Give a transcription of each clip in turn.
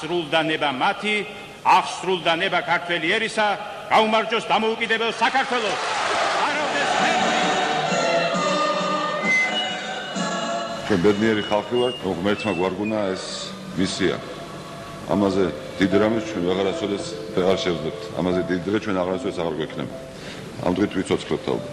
აღსრულდა ნება მათი, აღსრულდა ნება ქართველი ერისა, გაუმარჯოს დამოუკიდებელ საქართველოს. ჩვენ ბედნიერი ხალხი ვართ, ღმერთმა გვარგუნა ეს მისია. ამაზე დიდი რამის ჩვენ ვეღარასოდეს აღარ შევძლებთ. ამაზე დიდი დღე ჩვენ აღარასოდეს აღარ გვექნება. ამ დღით ვიცოცხლებთ ალბათ.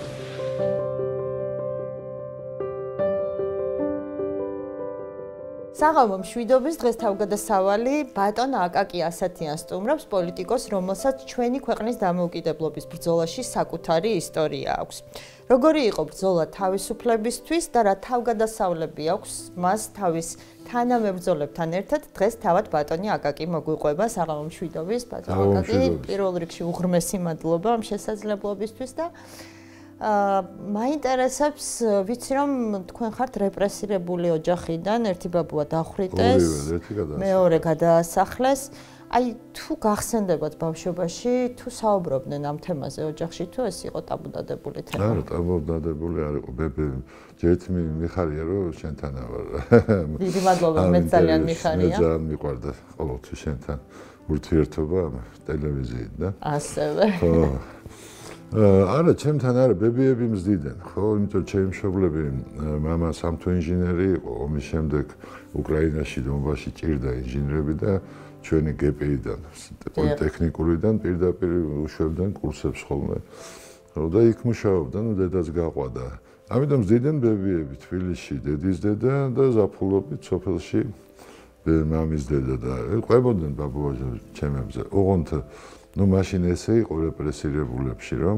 საღამო მშვიდობის დღეს თავგადასავალი ბატონ აკაკი ასათიან სტუმრობს პოლიტიკოს, რომელსაც ჩვენი ქვეყნის დამოუკიდებლობის ბრძოლაში საკუთარი ისტორია აქვს. როგორი იყო ბრძოლა თავისუფლებისთვის და რა თავგადასავლები აქვს მას თავის თანამებრძოლებთან ერთად, დღეს თავად ბატონი აკაკი მოგვიყვება. საღამო მშვიდობის ბატონ აკაკი, პირველ რიგში უღრმესი მადლობა ამ შესაძლებლობისთვის და მაინტერესებს, ვიცი რომ თქვენ ხართ რეპრესირებული ოჯახიდან, ერთი ბაბუა დახვრიტეს, მეორე გადაასახლეს. აი თუ გახსენდებათ ბავშვობაში, თუ საუბრობდნენ ამ თემაზე ოჯახში, თუ ეს იყო ტაბუდადებული თემა? არა, ტაბუდადებული არ იყო. ჯერთ მიხარია რომ შენთან ვარ. დიდი მადლობა, მე ძალიან მიხარია. მე ძალიან მიყვარდა ყოველთვის შენთან ურთიერთობა ტელევიზიით და ასევე. ხო. არა, ჩემთან არა, ბებიები მზდიდნენ, ხო, იმიტომ ჩემი მშობლები, მამა სამთო ინჟინერი იყო, ომის შემდეგ უკრაინაში დონბასში ჭირდა ინჟინრები და ჩვენი გპ-დან, პოლიტექნიკურიდან პირდაპირ უშვებდნენ კურსებს ხოლმე. ხო, და იქ მუშაობდნენ, დედაც გაყვადა. ამიტომ მზდიდნენ ბებიები თბილისში, დედის დედა და ზაფხულობით სოფელში მამის დედა და ყვებოდნენ ბაბუაჟა ჩემებზე. ოღონდ ну машин ესე იყო რეპრესირებულებში რომ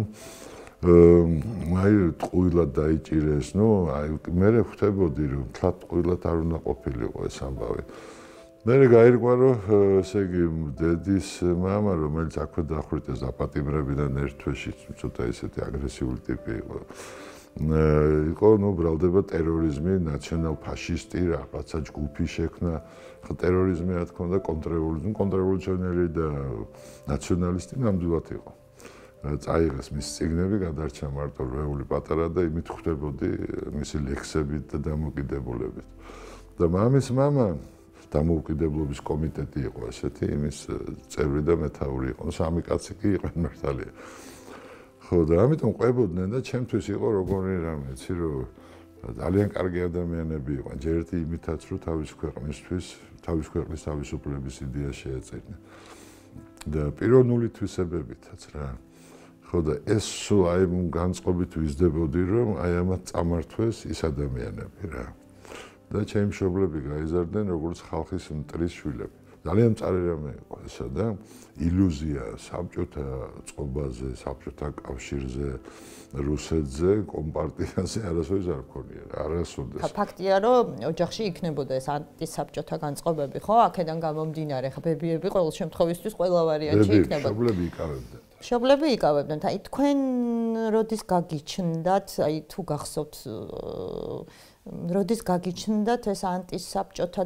აი ტყუილად დაიჭირეს, ну აი მე ხვდებოდი რომ თლად ტყუილად არ უნდა ყოფილიყო ეს ამბავი. მე გაირკვა რომ ესე იგი დედის მამა რომელიც აქვე დახვრიტეს დაპატიმრებიდან ერთ თვეში ცოტა ესეთი აგრესიული ტიპი იყო. იყო ну ბრალდება ტერორიზმი, ნაციონალ ფაშისტი რაღაცა ჯგუფი შექმნა. ტერორიზმი რა თქმა უნდა კონტრრევოლუციონერი და ნაციონალისტი ნამდვილად იყო. წაიღეს მის წიგნები, გადარჩა მარტო რეული პატარა და იმით ხვდებოდი მისი ლექსებით და დამოუკიდებულებით. და მამის მამა დამოუკიდებლობის კომიტეტი იყო ესეთი, იმის წევრი და მეთაური იყო. სამი კაცი კი იყვნენ მართალია. ხო და ამიტომ ყვებოდნენ და ჩემთვის იყო როგორი რამე, იცი რომ ძალიან კარგი ადამიანები იყვნენ. ჯერეთი იმითაც რომ თავის ქვეყნისთვის, თავის ქვეყნის თავისუფლების იდეა შეეწირნენ. და პიროვნული თვისებებითაც რა. ხო და ეს სულ აი განწყობით ვიზდებოდი რომ აი ამათ წამართვეს ის ადამიანები რა. და ჩემი მშობლები გაიზარდნენ როგორც ხალხის მტრის შვილები. ძალიან მწარე რამე იყო ესა და ილუზია საბჭოთა წყობაზე, საბჭოთა კავშირზე, რუსეთზე, კომპარტიაზე არასოდეს არ მქონია, არასოდეს. ფაქტია რომ ოჯახში იქნებოდა ეს ანტისაბჭოთა განწყობები, ხო? აქედან გამომდინარე, ხა ბებიები ყოველ შემთხვევისთვის ყველა ვარიანტში იქნებოდა. მშობლები იკავებდნენ. მშობლები იკავებდნენ. აი თქვენ როდის გაგიჩნდათ, აი თუ გახსოვთ როდის გაგიჩნდათ ეს ანტისაბჭოთა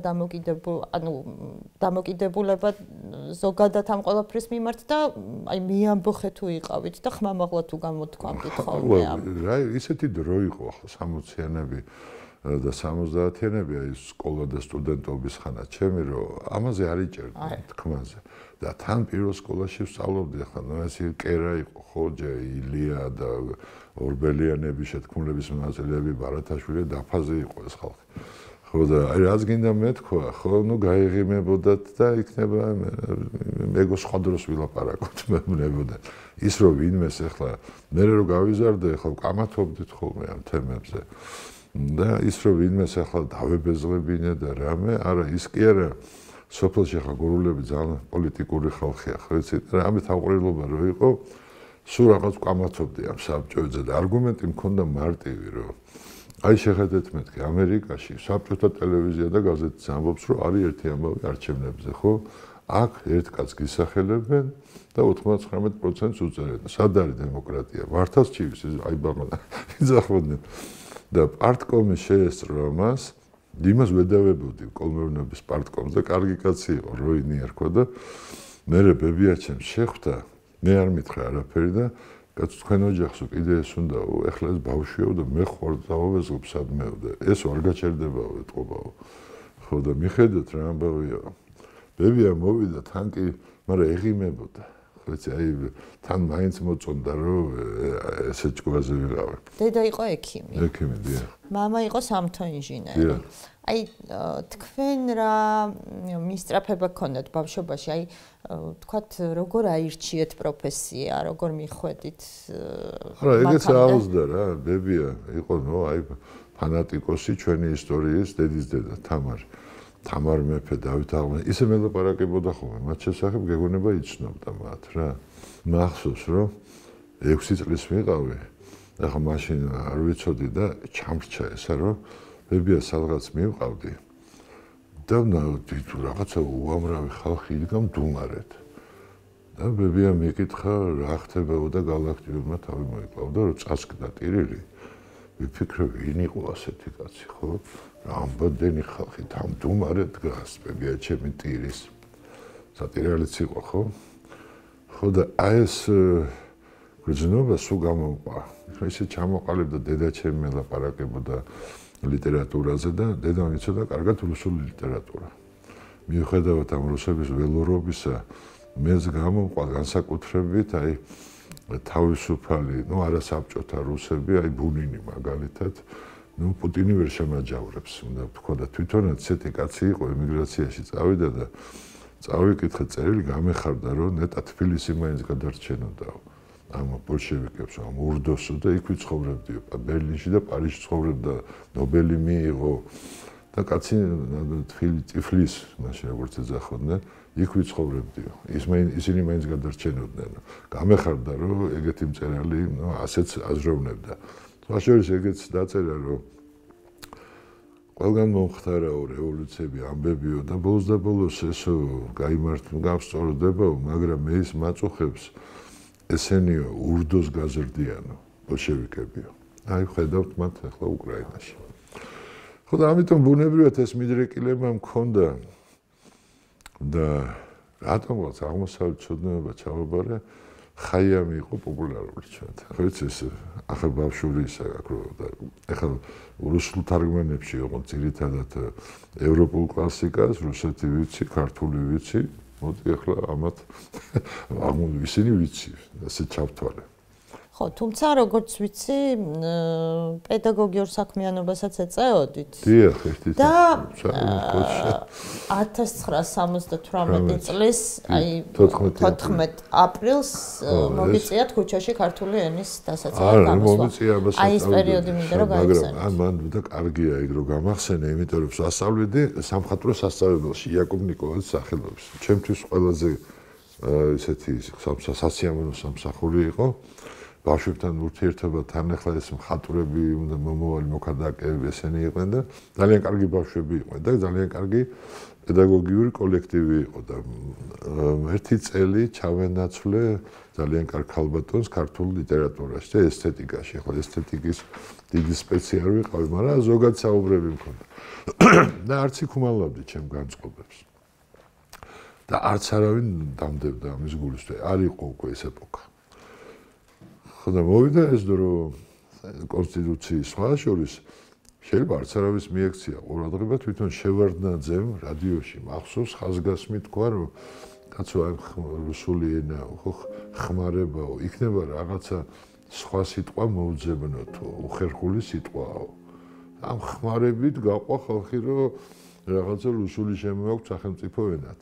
დამოკიდებულება ზოგადად ამ ყველაფრის მიმართ და აი მეამბოხე თუ იყავით და ხმამაღლა თუ გამოთქვამდით ხოლმე ამ რა ისეთი დრო იყო ახლა 60-იანები და 70-იანები აი სკოლა და სტუდენტობის ხანა ჩემი რომ ამაზე არ იჭერდნენ თქმაზე და თან პირველ სკოლაში ვსწავლობდი ახლა ნუ ეს კერა იყო ხოჯა ილია და ორბელიანები შეთქმულების მონაწილეები ბარათაშვილი დაფაზე იყო ეს ხალხი. ხო და აი რაც გინდა მეთქვა, ხო ნუ გაიღიმებოდათ და იქნება მეგო სხვა დროს ვილაპარაკოთ მებნებოდა. ის რომ ვინმეს ახლა მე რო გავიზარდე ახლა ვკამათობდით ხოლმე ამ თემებზე. და ის რომ ვინმეს ახლა დავებეზღებინე და რამე, არა ის კი არა სოფელში ახლა გურულები ძალიან პოლიტიკური ხალხია, ხო იცით? რამე თავყრილობა რო იყო სულ რაღაც ვკამათობდი ამ საბჭოებზე და არგუმენტი მქონდა მარტივი რომ აი შეხედეთ მეთქი ამერიკაში საბჭოთა ტელევიზია და გაზეთიც ამბობს რომ არის ერთი ამბავი არჩევნებზე ხო აქ ერთ კაცს გისახელებენ და 99%-ს უწერენ სად არის დემოკრატია ვართას ჩივის აი ბაბა იძახოდნენ და პარტკომის შეესწრო ამას იმას ვედავებოდი კოლმეურნეობის პარტკომს და კარგი კაცი იყო როინი ერქვა და მე ბებიაჩემ შეხვდა მე არ მითხრა არაფერი და კაც თქვენ ოჯახს კიდე ეს უნდაო ეხლა ეს ბავშვიო და მე ხوار დავეზღებ სადმეო და ეს არ გაჩერდებაო ეთყობაო ხო და მიხედეთ რა ამბავია ბებია მოვიდა თანკი, მაგრამ ეღიმებოდა. ხოიცი, აი თან მაინც მოწონდა რომ ესე ჭკუაზე ვიყავი. დედა იყო ექიმი. ექიმი, დიახ. მამა იყო სამთო ინჟინერი. აი თქვენ რა მისწრაფება გქონდათ ბავშვობაში? აი თქვათ როგორ აირჩიეთ პროფესია, როგორ მიხვედით? არა, ეგეც აუზდა რა, ბებია იყო, ნუ აი ფანატიკოსი ჩვენი ისტორიის დედის დედა თამარ მეფე დავით აღმაშენებელი ისე მელაპარაკებოდა ხოლმე მათ შესახებ გეგონება იცნობდა მათ რა მახსოვს რომ 6 წლის ვიყავი ახლა მაშინ არ ვიცოდი და ჩამრჩა ესა რომ ბებია სადღაც მივყავდი და რაღაცა უამრავი ხალხი იდგა მდუმარეთ და ბებია მიკითხა რა ხდებოდა გალაქტიურმა თავი მოიკლავდა რომ წასკდა ტირილი ვიფიქრე ვინ იყო ასეთი კაცი ხო რამდენი ხალხი თამდუმარე დგას ბებია ჩემი ტირის სატირალიც იყო ხო და აი ეს გრძნობა სულ გამომყვა ისე ჩამოყალიბდა დედა ჩემი მელაპარაკებოდა ლიტერატურაზე და დედამ იცოდა კარგად რუსული ლიტერატურა მიუხედავად ამ რუსების ველორობისა მეც გამომყვა განსაკუთრებით აი თავისუფალი, ნუ არასაბჭოთა რუსები, აი ბუნინი მაგალითად, ნუ პუტინი ვერ შემაჯავრებს, უნდა ვთქვა და თვითონაც ცეთი კაცი იყო ემიგრაციაში წავიდა და წავიკითხე წერილი გამეხარდა რომ ნეტა თბილისი მაინც გადარჩენოდაო. ამ ბოლშევიკებს ამ ურდოსო და იქ ვიცხოვრებდიო, ბერლინში და პარიზში ცხოვრობდა, ნობელი მიიღო და კაცი თბილისის მაშინ როგორც ეძახოდნენ იქ ვიცხოვრებდიო. ისინი მაინც გადარჩენოდნენ. გამეხარდა რომ ეგეთი მწერალი, ასეც აზროვნებდა. სხვა შორის ეგეც დაწერა რომ ყველგან მომხდარაო რევოლუციები ამბებიო და ბოლოს და ბოლოს ესო გამსწორდებაო, მაგრამ მე ის მაწუხებს ესენიო ურდოს გაზრდიანო ბოლშევიკებიო. აი ხედავთ მათ ახლა უკრაინაში. ხო და ამიტომ ბუნებრივად ეს მიდრეკილება მქონდა და რატომღაც აღმოსავლეთ ცოდნაობა ჩავაბარე ხაიამი იყო პოპულარული ჩვენთან. ხო იცი ეს ახალ ბავშვური ისა აქ რო და ახლა რუსულ თარგმანებში იყო ძირითადად ევროპულ კლასიკას, რუსეთი ვიცი, ქართული ვიცი, მოდი ახლა ამათ ისინი ვიცი, ასე ჩავთვალე. ხო, თუმცა როგორც ვიცი, პედაგოგიურ საქმიანობასაც ეწეოდით. დიახ, ერთი და 1978 წლის, აი 14 აპრილს მოგიწიათ ქუჩაში ქართული ენის დასაცავად გამოსვლა. არა, მომიწია ამას. აი ეს პერიოდი მინდა რომ გაიხსენოთ. მაგრამ მან და კარგია იქ რომ გამახსენე, იმიტომ რომ სასწავლედი სამხატვრო სასწავლებელში იაკობ ნიკოლაძის სახელობის. ჩემთვის ყველაზე ესეთი სასიამოვნო სამსახური იყო. ბავშვებთან ურთიერთობა თან ახლა ეს მხატვრები, მომავალი მოქანდაკეები ესენი იყვნენ და ძალიან კარგი ბავშვები იყვნენ და ძალიან კარგი პედაგოგიური კოლექტივი იყო და ერთი წელი ჩავენაცვლე ძალიან კარგ ქალბატონს ქართულ ლიტერატურაში და ესთეტიკაში. ახლა ესთეტიკის დიდი სპეცი არ ვიყავი, მაგრამ ზოგად საუბრები მქონდა. და არც იქ უმალავდი ჩემ განწყობებს. და არც არავინ დამდებდა ამის გულისთვის. არ იყო უკვე ეს ეპოქა. და მოვიდა ეს დრო კონსტიტუციის სხვა შორის შეიძლება არც არავის მიექცია ყურადღება თვითონ შევარდნაძემ რადიოში მახსოვს ხაზგასმით თქვა რომ კაცო აი რუსული ენა ხო ხმარებაო იქნება რაღაცა სხვა სიტყვა მოუძებნოთო უხერხული სიტყვაო ამ ხმარებით გაყვა ხალხი რომ რაღაცა რუსული შემოაქვს სახელმწიფო ენად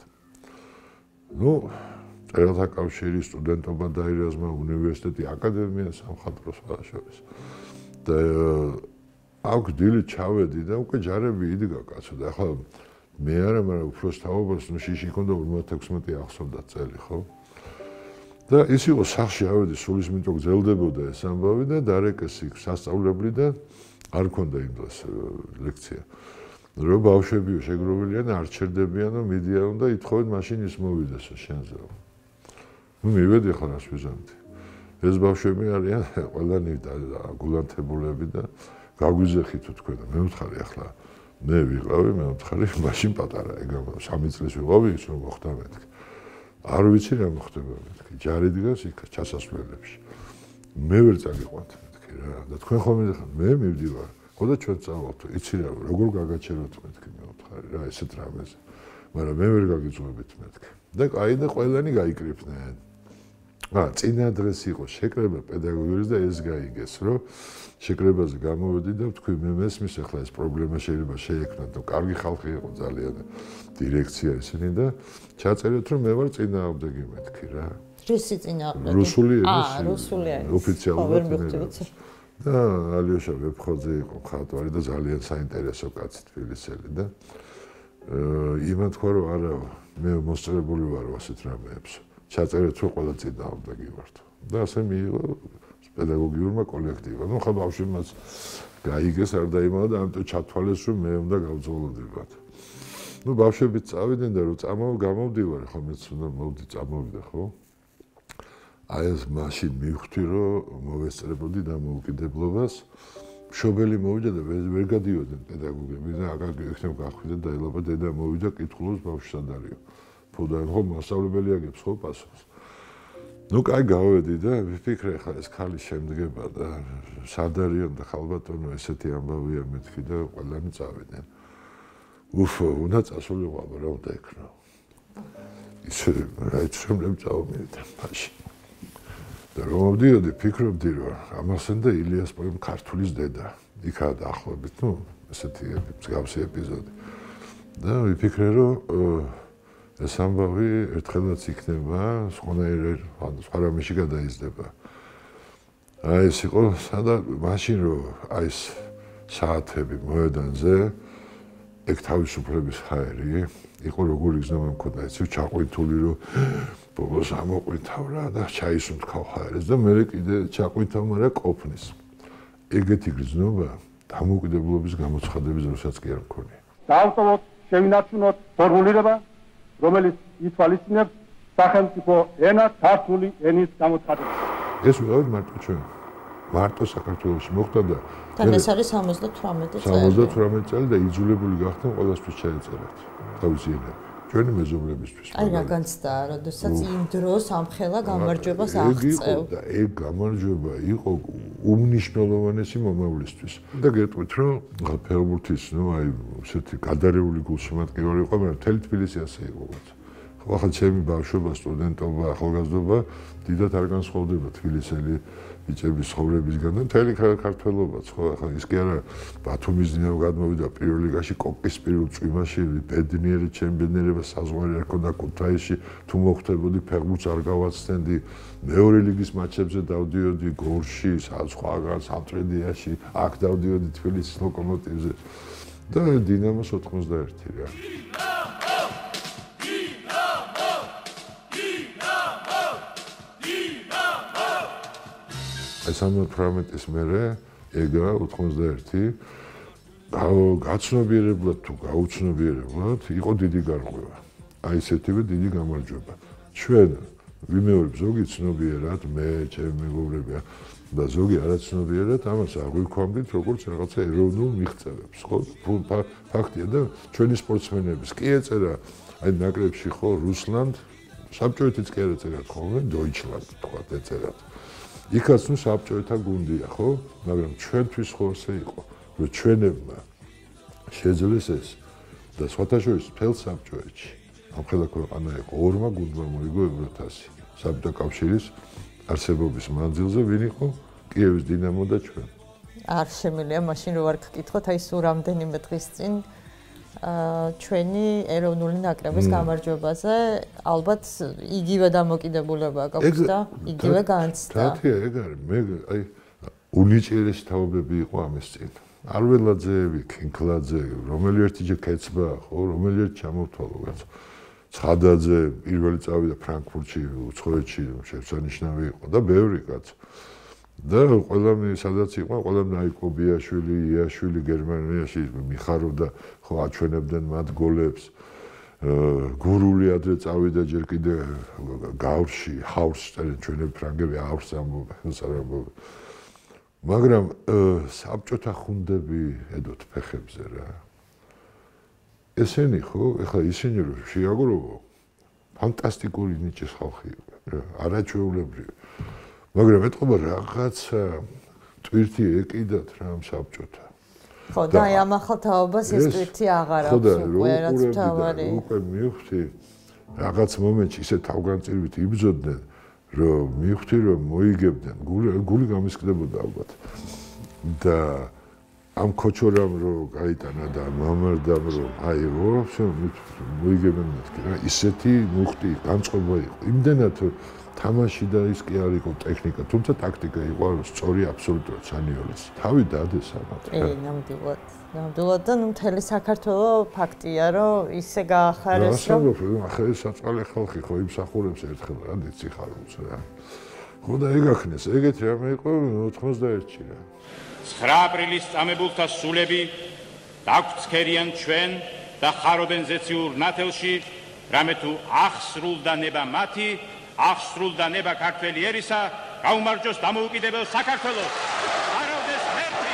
ნუ წერალთა კავშირი, სტუდენტობა დაირაზმა, უნივერსიტეტი, აკადემია სამხატვრო სხვა შორის. და აქ დილით ჩავედი და უკვე ჯარები იდგა კაცო და ახლა მე არა, მაგრამ უფროს თაობას ნუ შიში ქონდა 56 ახსოვდა წელი, ხო? და ის იყო სახში ავედი, სულისმინტო გრძელდებოდა ეს ამბავი და დარეკეს იქ სასწავლებლი და არ ქონდა იმ დროს ლექცია. რომ ბავშვებიო შეგროვებიან, არ ჩერდებიან და მიდიან და ითხოვენ მაშინ ის მოვიდესო შენზე. ნუ მივედი ახლა რას ვიზამთი. ეს ბავშვები არიან ყველანი გულანთებულები და გაგვიზეხი თუ თქვენ და მე ვთხარი ახლა მე ვიყავი, მე ვთხარი მაშინ პატარა ეგ 3 წლის ვიყავი ის რომ მოხდა მეთქი. არ ვიცი რა მოხდება მეთქი. ჯარი დგას იქ ჩასასვლელებში. მე ვერ წაგიყვანთ მეთქი რა. და თქვენ ხომ მიდიხართ მე მივდივარ. ხო და ჩვენ წავალთ. იცი რა როგორ გაგაჩეროთ მეთქი მე ვთხარი რა ესეთ რამეზე. მაგრამ მე ვერ გაგიწვევებით მეთქი. და აი და ყველანი გაიკრიფნენ. წინა დღეს იყო შეკრება პედაგოგების და ეს გაიგეს, რომ შეკრებაზე გამოვედი და თქვი მე მესმის ახლა ეს პრობლემა შეიძლება შეექმნათ, რომ კარგი ხალხი იყო ძალიან დირექცია ისინი და ჩაწერეთ რომ მე ვარ წინააღმდეგი მეთქი რა. რისი წინააღმდეგი? რუსული ენის. რუსული ენის. ოფიციალურად. და ალიოშა ვეფხოძე იყო მხატვარი და ძალიან საინტერესო კაცი თბილისელი და იმან თქვა რომ არა მე მოსწრებული ვარ ასეთ რამეებს. ჩაწერეთ რომ ყველა წინააღმდეგი ვართ. და ასე მიიღო პედაგოგიურმა კოლექტივმა. ნუ ხა ბავშვებმაც გაიგეს არ დაიმალა და ამიტომ ჩათვალეს რომ მე უნდა გავძღოლოდებათ. ნუ ბავშვები წავიდნენ და რომ გამოვდივარ ხო მეც უნდა მოვდი წამოვიდა ხო? აი ეს მაშინ მივხვდი რომ მოვესწრებოდი დამოუკიდებლობას. მშობელი მოვიდა და ვერ გადიოდნენ პედაგოგები და აკაკი ექნებ გახვიდა და ელობა დედა მოვიდა კითხულობს ბავშვი სად არისო. ფოდან ხო მასწავლებელი აგებს ხო პასუხს. ნუ კაი გავედი და ვიფიქრე ხა ეს ქალი შემდგება და სად არიან და ხალბატონო ესეთი ამბავია მეთქი და ყველანი წავიდნენ. უფო, უნდა წასულიყო აბა რა უნდა ეკრო. ისე რაიც შემდგომ წავმიდე მაშინ. და რომ მოვდიოდი, ფიქრობდი რომ ამასენ და ილიას პოემ ქართულის დედა. იქაა დაახლოებით, ნუ ესეთი მსგავსი ეპიზოდი. და ვიფიქრე რომ ეს ამბავი ერთხელაც იქნება, სხვანაირად, სხვა რამეში გადაიზრდება. აი ეს იყო, სადაც მაშინ რომ აი ეს საათები მოედანზე, ეგ თავისუფლების ჰაერი, იყო როგორი გზნობა მქონდა, იცი, ჩაყვითული რომ ბოლოს ამოყვითავ რა და ჩაის უმთქავ ჰაერს და მე კიდე ჩაყვითავ, მაგრამ ყოფნის. ეგეთი გზნობა დამოუკიდებლობის გამოცხადების დროსაც კი არ მქონია. დაავტოვოთ, შევინარჩუნოთ ფორმულირება რომელიც ითვალისწინებს სახელმწიფო ენა ქართული ენის გამოცხადებას. ეს ვიყავით მარტო ჩვენ. მარტო საქართველოში მოხდა და თან ეს არის 78 წელი. 78 წელი და იძულებული გახდნენ ყველასთვის ჩაეწერათ თავისი ენები. ჩვენი მეზობლებისთვის. აი რა განცდა, როდესაც იმ დროს ამხელა გამარჯვებას აღწევ. და ეგ გამარჯვება იყო უმნიშვნელოვანესი მომავლისთვის. და გეტყვით რომ ფეხბურთის, ნუ აი ესეთი გადარეული გულშემატკივარი იყო, მაგრამ მთელი თბილისი ასე იყო. ხო, ახლა ჩემი ბავშვობა, სტუდენტობა, ახალგაზრდობა დიდად არ განსხვავდება თბილისელი ბიჭების ცხოვრებისგან და მთელი ქართველობაც, ხო, ახლა ის კი არა ბათუმის დინამო გადმოვიდა პირველ ლიგაში კოკის პირველ წვიმაში, ბედნიერი ჩემ ბედნიერება საზღვარი არ ქონდა ქუთაისში, თუ მოხვდებოდი ფეხბურთს არ გავაცდენდი, მეორე ლიგის მატჩებზე დავდიოდი გორში, სხვაგან სამტრედიაში, აქ დავდიოდი თბილისის ლოკომოტივზე და დინამოს 91 რა. აი 78-ის მერე ეგა 91 გაცნობიერებლად თუ გაუცნობიერებლად იყო დიდი გარღვევა. აი ესეთივე დიდი გამარჯვება. ჩვენ ვიმეორებ ზოგი ცნობიერად, მე, ჩემი მეგობრები და ზოგი არაცნობიერად ამას აღვიქვამდით როგორც რაღაცა ეროვნულ მიღწევებს, ხო? ფაქტია და ჩვენი სპორტსმენების კი ეწერა აი ნაკრებში ხო რუსლანდ, საბჭოეთიც კი არ ეწერათ ხოლმე, დოიჩლანდ თქვა ეწერათ. იქაც ნუ საბჭოეთა გუნდია, ხო? მაგრამ ჩვენთვის ხო ასე იყო, რომ ჩვენებმა შეძლეს ეს და სხვათა შორის მთელ საბჭოეთში ამხელა ქვეყანა იყო ორმა გუნდმა მოიგო ევროთასი. საბჭოთა კავშირის არსებობის მანძილზე ვინ იყო? კიევის დინამო და ჩვენ. არ შემიძლია მაშინ რო არ გკითხოთ, აი სულ რამდენიმე დღის წინ ჩვენი ეროვნული ნაკრების გამარჯვებაზე ალბათ იგივე დამოკიდებულება გაქვს და იგივე განცდა. თათია ეგ არის, მე აი უნიჭიერესი თაობები იყო ამის წინ. არველაძეები, ქინქლაძე, რომელი ერთიჯერ კეცბა, ხო, რომელი ერთ ჩამოვთვალო კაც. ცხადაძე პირველი წავიდა ფრანკფურტში, უცხოეთში, შესანიშნავი იყო და ბევრი კაც. და ყველამ სადაც იყო, ყველამ დაიყო ბიაშვილი, იაშვილი გერმანიაში მიხარობდა, ხო, აჩვენებდნენ მათ გოლებს. გურული ადრე წავიდა ჯერ კიდე გავრში, ჰაურს წერენ ჩვენები ფრანგები, ჰაურს ამბობენ. მაგრამ საბჭოთა ხუნდები ედოთ ფეხებზე რა. ესენი ხო, ეხლა ისინი რომ შეაგროვო, ფანტასტიკური ნიჭის ხალხი იყვნენ რა, არაჩვეულებრივი. მაგრამ ეთყობა რაღაცა ტვირთი ეკიდათ რა ამ საბჭოთა. ხო და აი ამ ახალ თაობას ეს ტვირთი აღარ ხო და აქვს უკვე რაც თავარი უკვე მივხვდი რაღაც მომენტში ისე თავგანწირვით იბრძოდნენ რომ მივხვდი რომ მოიგებდნენ გული გამისკდებოდა ალბათ და ამ ქოჩორამ რომ გაიტანა და მამარდამ რომ აიღო მოიგებდნენ მეთქი რა ისეთი მუხტი განწყობა იყო იმდენად თამაში და ის კი არ იყო ტექნიკა თუმცა ტაქტიკა იყო სწორი აბსოლუტურად სანიოლის თავი დადეს ამათ ნამდვილად და ნუ მთელი საქართველოს ფაქტია რომ ისე გაახარეს რომ ახლა საწყალე ხალხი ხო იმსახურებს ერთხელ რა დიციხარობს რა ხო და ეგაქნეს ეგეთი რამე იყო 91-ში რა 9 აპრილის წამებულთა სულები დაგვრცქერიან ჩვენ და ხარობენ ზეციურ ნათელში რამე თუ აღსრულდა ნება მათი აღსრულდა ნება ქართველი ერისა გაუმარჯოს დამოუკიდებელ საქართველოს არავდეს ღმერთი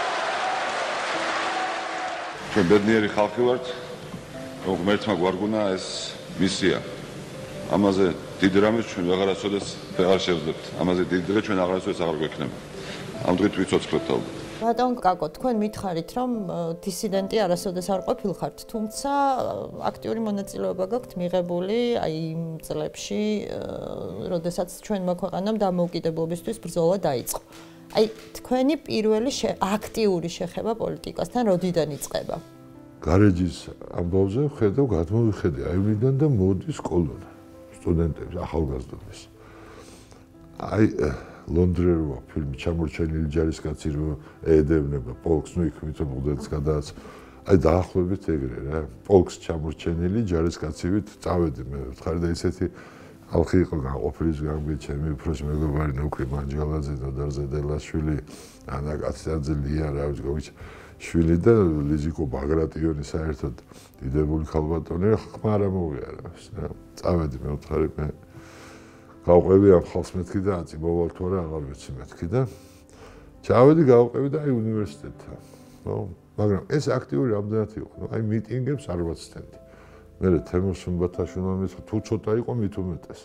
ჩვენ ბედნიერი ხალხი ვართ რომ ღმერთმა გვარგუნა ეს მისია ამაზე დიდი რამის ჩვენ ვეღარასოდეს აღარ შევძლებთ ამაზე დიდი დღე ჩვენ აღარასოდეს აღარ გვექნება ამ დღით ვიცოცხლებთ ალბათ ბატონ კაკო თქვენ მითხარით რომ დისიდენტი არასოდეს არ ყოფილხართ თუმცა აქტიური მონაწილეობა გაქვთ მიღებული აი იმ წლებში როდესაც ჩვენმა ქვეყანამ დამოუკიდებლობისთვის ბრძოლა დაიწყო აი თქვენი პირველი აქტიური შეხება პოლიტიკასთან როდიდან იწყება გარეჯის ამბავზე ხედავ გადმოვიხედე აივნიდან და მოდის კოლონა სტუდენტებს ახალგაზრდებს აი ლონდრეროა ფილმი ჩამორჩენილი ჯარისკაცი რომ ეედევნება პოლკს ნუ იქ მიწოდებს გადააც აი დაახლოებით ეგრე რა პოლკს ჩამორჩენილი ჯარისკაცივით წავედი მე ვთხარი და ისეთი ხალხი იყო გაყოფილის გამბი ჩემი უფროსი მეგობარი ნოქრი მანჯალაძე ნოდარ ზედელაშვილი ანა კაცაძე ლია რა ვიცი შვილი და ლიზიკო ბაგრატიონი საერთოდ დიდებული ხალბატონი ხმა არ მოვიარა რა წავედი მე ვთხარი მე გავყვები ამ ხალხს მეთქი და აწი მოვალ თუ არა აღარ ვიცი მეთქი და ჩავედი გავყვები და აი უნივერსიტეტთან ხო მაგრამ ეს აქტიური ამდენად იყო აი მიტინგებს არ ვაცდენდი მე თემურ სუმბათაშვილმა მითხრა თუ ცოტა იყო მით უმეტეს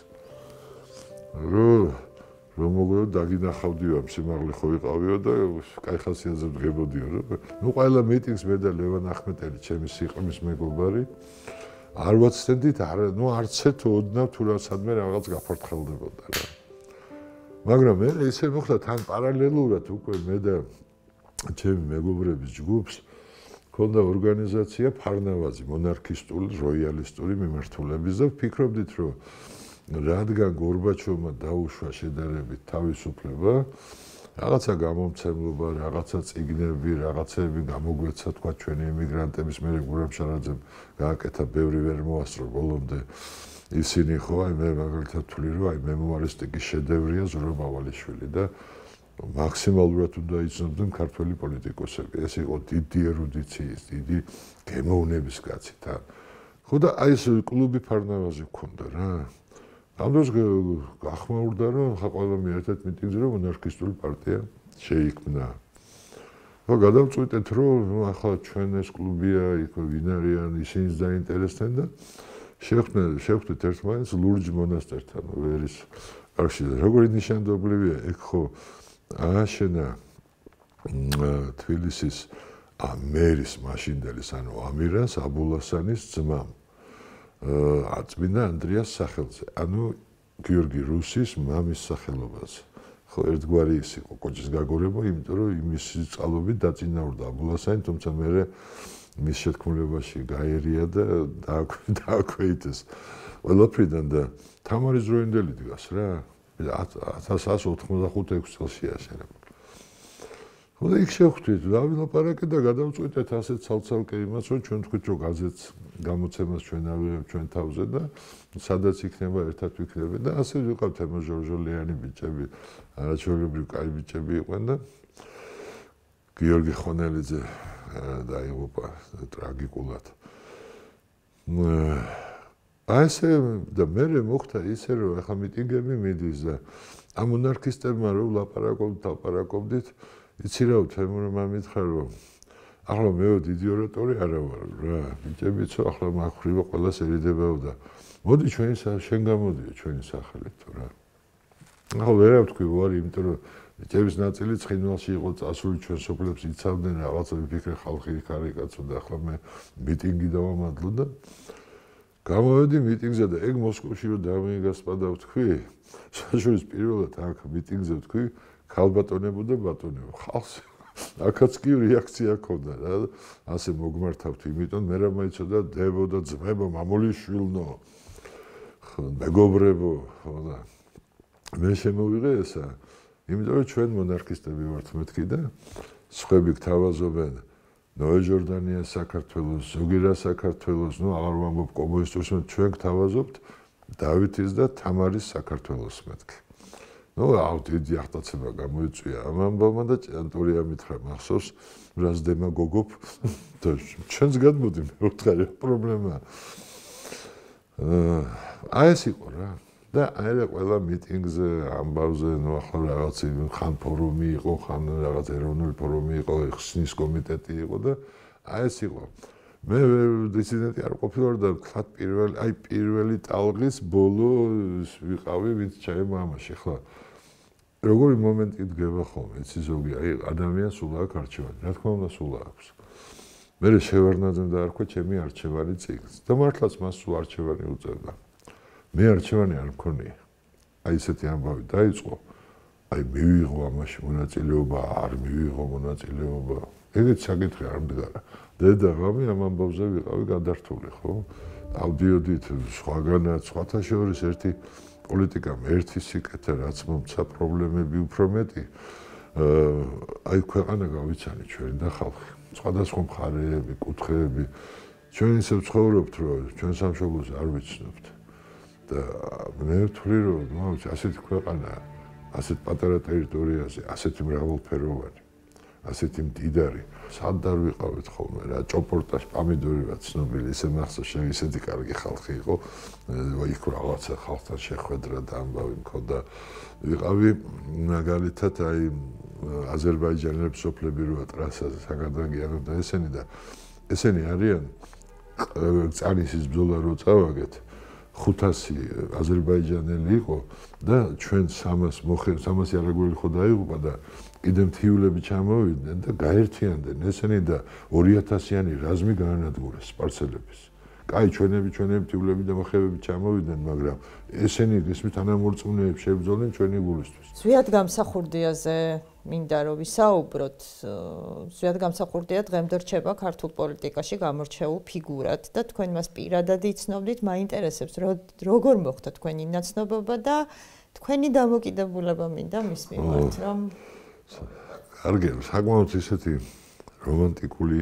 რომ მოგო დაგინახავდიო ამ სიმაღლე ხო ვიყავიო და კაი ხასიათზე ვდგებოდიო ნუ ყველა მიტინგს მე და ლევან ახმეტელი ჩემი სიყრმის მეგობარი არ ვაცდენდით ნუ არცეთ ოდნავ თუ სადმე რაღაც გაფორთხელდებოდა რა მაგრამ მე ისე მოხდა თან პარალელურად უკვე მე და ჩემი მეგობრების ჯგუფს ქონდა ორგანიზაცია ფარნავაზი მონარქისტული როიალისტური მიმართულების და ვფიქრობდით რომ რადგან გორბაჩოვმა დაუშვა შედარებით თავისუფლება რაღაცა გამომცემლობა, რაღაცა წიგნები, რაღაცები გამოგვეცა თქვა ჩვენი ემიგრანტების მე გურამ შარაძემ გააკეთა ბევრი ვერ მოასწრო ბოლომდე ისინი ხო აი მე მაგალითად თვლი რომ აი მემუარისტიკის შედევრია ზურაბ ავალიშვილი და მაქსიმალურად უნდა იცნობდნენ ქართველი პოლიტიკოსები ეს იყო დიდი ერუდიციის დიდი გემოვნების კაცი და ხო და აი ეს კლუბი ფარნავაზი გქონდა რა ამ დროს გახმაურდა რომ ყველა მიერთეთ მიტინგზე რომ მონარქისტული პარტია შეიქმნა. ხო გადავწყვიტეთ რომ ახლა ჩვენ ეს კლუბია იქ ვინ არიან ისინიც დაინტერესდნენ და შევხვდით ერთმანეთს ლურჯ მონასტერთან ვერის არქში როგორი ნიშანდობლივია ეგ ხო ააშენა თბილისის მერის მაშინდელის ანუ ამირას აბულასანის ძმამ აწმინდა ანდრიას სახელზე, ანუ გიორგი რუსის მამის სახელობაზე. ხო, ერთგვარი ის იყო კოჭის გაგორება, იმიტომ რომ იმის წყალობით დაწინაურდა აბულასანი, თუმცა მე მის შეთქმულებაში გაერია და დააქვეითეს ყველაფრიდან და თამარი ზროინდელი დგას რა. 1185 წელს შეაშენება. ხო და იქ შევხვდით, დავილაპარაკეთ და გადავწყვიტეთ ასეთ ცალ-ცალკე იმას, რომ ჩვენ თქვით რომ გაზეთს გამოცემას ჩვენ ავიღებთ ჩვენ თავზე და სადაც იქნება ერთად ვიქნებით და ასე ვიყავთ ემოჟორჟოლიანი ბიჭები, არაჩვეულებრივი კაი ბიჭები იყვნენ და გიორგი ხონელიძე დაიღუპა ტრაგიკულად. აი ესე და მე მოხდა ისე რომ ახლა მიტინგები მიდის და ამ მონარქისტებმა რომ ლაპარაკობდით იცი რა თემურ მამითხრა რომ ახლა მე დიდი ორატორი არა ვარ რა ბიჭებიცო ახლა მახვრივა ყველას ერიდებაო და მოდი შენ გამოდიო ჩვენი სახელით რა ახლა ვერავ თქვი ვარ იმიტომ რომ ბიჭების ნაწილი ცხინვალში იყო წასული ჩვენ სოფლებს იცავდნენ რაღაცა ვიფიქრე ხალხი იქ არის კაცო და ახლა მე მიტინგი დავამადლო და გამოვედი მიტინგზე და ეგ მოსკოვში რომ დამიგასპადა ვთქვი საშუალოს პირველად აქ მიტინგზე ვთქვი ქალბატონებო და ბატონებო ხალხს აქაც კი რეაქცია ქონდა რა ასე მოგმართავთ იმიტომ მე რა მაიცოდა დებო და ძმებო მამულიშვილნო მეგობრებო ხო და მე შემოვიღე ესა იმიტომ რომ ჩვენ მონარქისტები ვართ მეთქი და სხვები გთავაზობენ ნოე ჯორდანია საქართველოს ზოგიერა საქართველოს ნუ აღარ ვამბობ კომუნისტებს ჩვენ გთავაზობთ დავითის და თამარის საქართველოს მეთქი ნუ აუდიტი ახტაცება გამოიწვია ამ ამბავმა და ჭანტურია მითხრა მახსოვს რას დემაგოგობ და ჩვენს გადმოდი მე ვთხარი პრობლემაა აი ეს იყო რა და აი ყველა მიტინგზე ამბავზე ნუ ახლა რაღაც ხან ფორუმი იყო ხან რაღაც ეროვნული ფორუმი იყო ხსნის კომიტეტი იყო და აი ეს იყო მე დისიდენტი არ ყოფილვარ და თქვათ პირველი ტალღის ბოლო ვიყავი ვინც ჩაება ამაში ხლა როგორი მომენტი დგება ხოლმე იცი ზოგი აი ადამიანს სულ აქვს არჩევანი რა თქმა უნდა სულ აქვს მე შევარდნაძემ დაარქვა ჩემი არჩევანი წიგნს და მართლაც მას სულ არჩევანი უწევდა მე არჩევანი არ მქონია აი ესეთი ამბავი დაიწყო აი მივიღო ამაში მონაწილეობა არ მივიღო მონაწილეობა ეგეც საკითხი არ მდგარა დედა ღამე ამ ამბავზე ვიყავი გადართული ხო ავდიოდით სხვაგანაც სხვათა შორის ერთი პოლიტიკამ ერთი სიკეთე რაც მომცა პრობლემები უფრო მეტი აი ქვეყანა გავიცანი ჩვენ და ხალხი სხვადასხვა მხარეები კუთხეები ჩვენ ისე ვცხოვრობთ რომ ჩვენ სამშობლოს არ ვიცნობთ და მე ვთვლი რომ ნუ ასეთი ქვეყანა ასეთ პატარა ტერიტორიაზე ასეთი მრავალფეროვანი ასეთი მდიდარი სად არ ვიყავით ხოლმე რა ჭოპორტაში პამიდორებად ცნობილი ისე მახსოვს შენ ისეთი კარგი ხალხი იყო იქ რაღაცა ხალხთან შეხვედრა და ამბავი მქონდა ვიყავი მაგალითად აი აზერბაიჯანელებს სოფლები როა ტრასაზე საგადაგიანო და ესენი არიან წანისის ბრძოლა რო წავაგეთ 500 აზერბაიჯანელი იყო და ჩვენ 300 არაგული ხო დაიღუპა და კიდე მთიულები ჩამოვიდნენ და გაერთიანდნენ ესენი და 2000-იანი რაზმი გაანადგურეს სპარცელების. კაი ჩვენები მთიულები და მოხევები ჩამოვიდნენ, მაგრამ ესენი ისმით თანამორწმუნეებს შებრძოდნენ ჩვენი გულისთვის. ზვიად გამსახურდიაზე მინდა რომ ვისაუბროთ. ზვიად გამსახურდია დღემდე რჩება ქართულ პოლიტიკაში გამორჩეულ ფიგურად და თქვენ მას პირადად იცნობდით, მაინტერესებს როგორ მოხდა თქვენი ნაცნობობა და თქვენი დამოკიდებულება მინდა მის მიმართ, რომ კარგი, საკმაოდ ისეთი რომანტიკული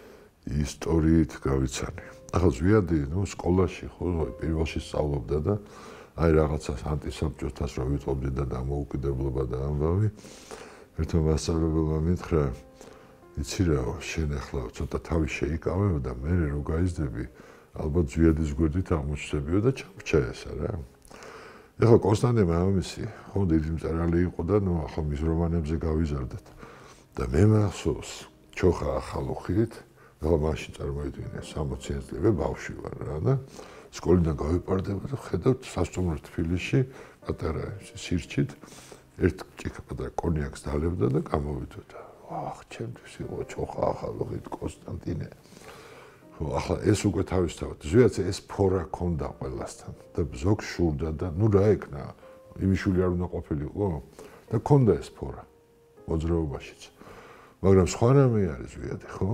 ისტორიით გავიცანი. ახლა ზვიადი, სკოლაში ხო პირველში სწავლობდა და აი რაღაცას ანტისაბჭოთას რო ვიტყობდი და დამოუკიდებლობა და ამბავი. ერთმა მასწავლებელმა მითხრა, იცი რა, შენ ახლა ცოტა თავი შეიკავებ და მე რო გაიზრდები, ალბათ ზვიადის გვერდით აღმოჩნდებიო და ჩამრჩა ესა რა. ეხლა კონსტანტე მამამისი, ხო დიდი მწერალი იყო და ახლა მის რომანებზე გავიზარდეთ. და მე მახსოვს, ჩოხა ახალუხით, ახლა მაშინ წარმოიდგინე 60-იან წლებში ბავშვი ვარ რა და სკოლიდან გავიპარდება და ხედავთ სასტუმრო თბილისში, პატარა სირჩით ერთ ჭიქა პატარა კონიაკს დალებდა და გამოვიდოდა. აх, ჩემთვის იყო ჩოხა ახალუხით კონსტანტინე. ხო, ახლა ეს უკვე თავისთავად ზვიადზე ეს ფორა ქონდა ყველასთან და ზოგ შურდა და რა ეკნა, იმიშვილი არ უნდა ყოფილიყო და ქონდა ეს ფორა მოძრაობაშიც. მაგრამ სხვა რამე არის ზვიადი, ხო?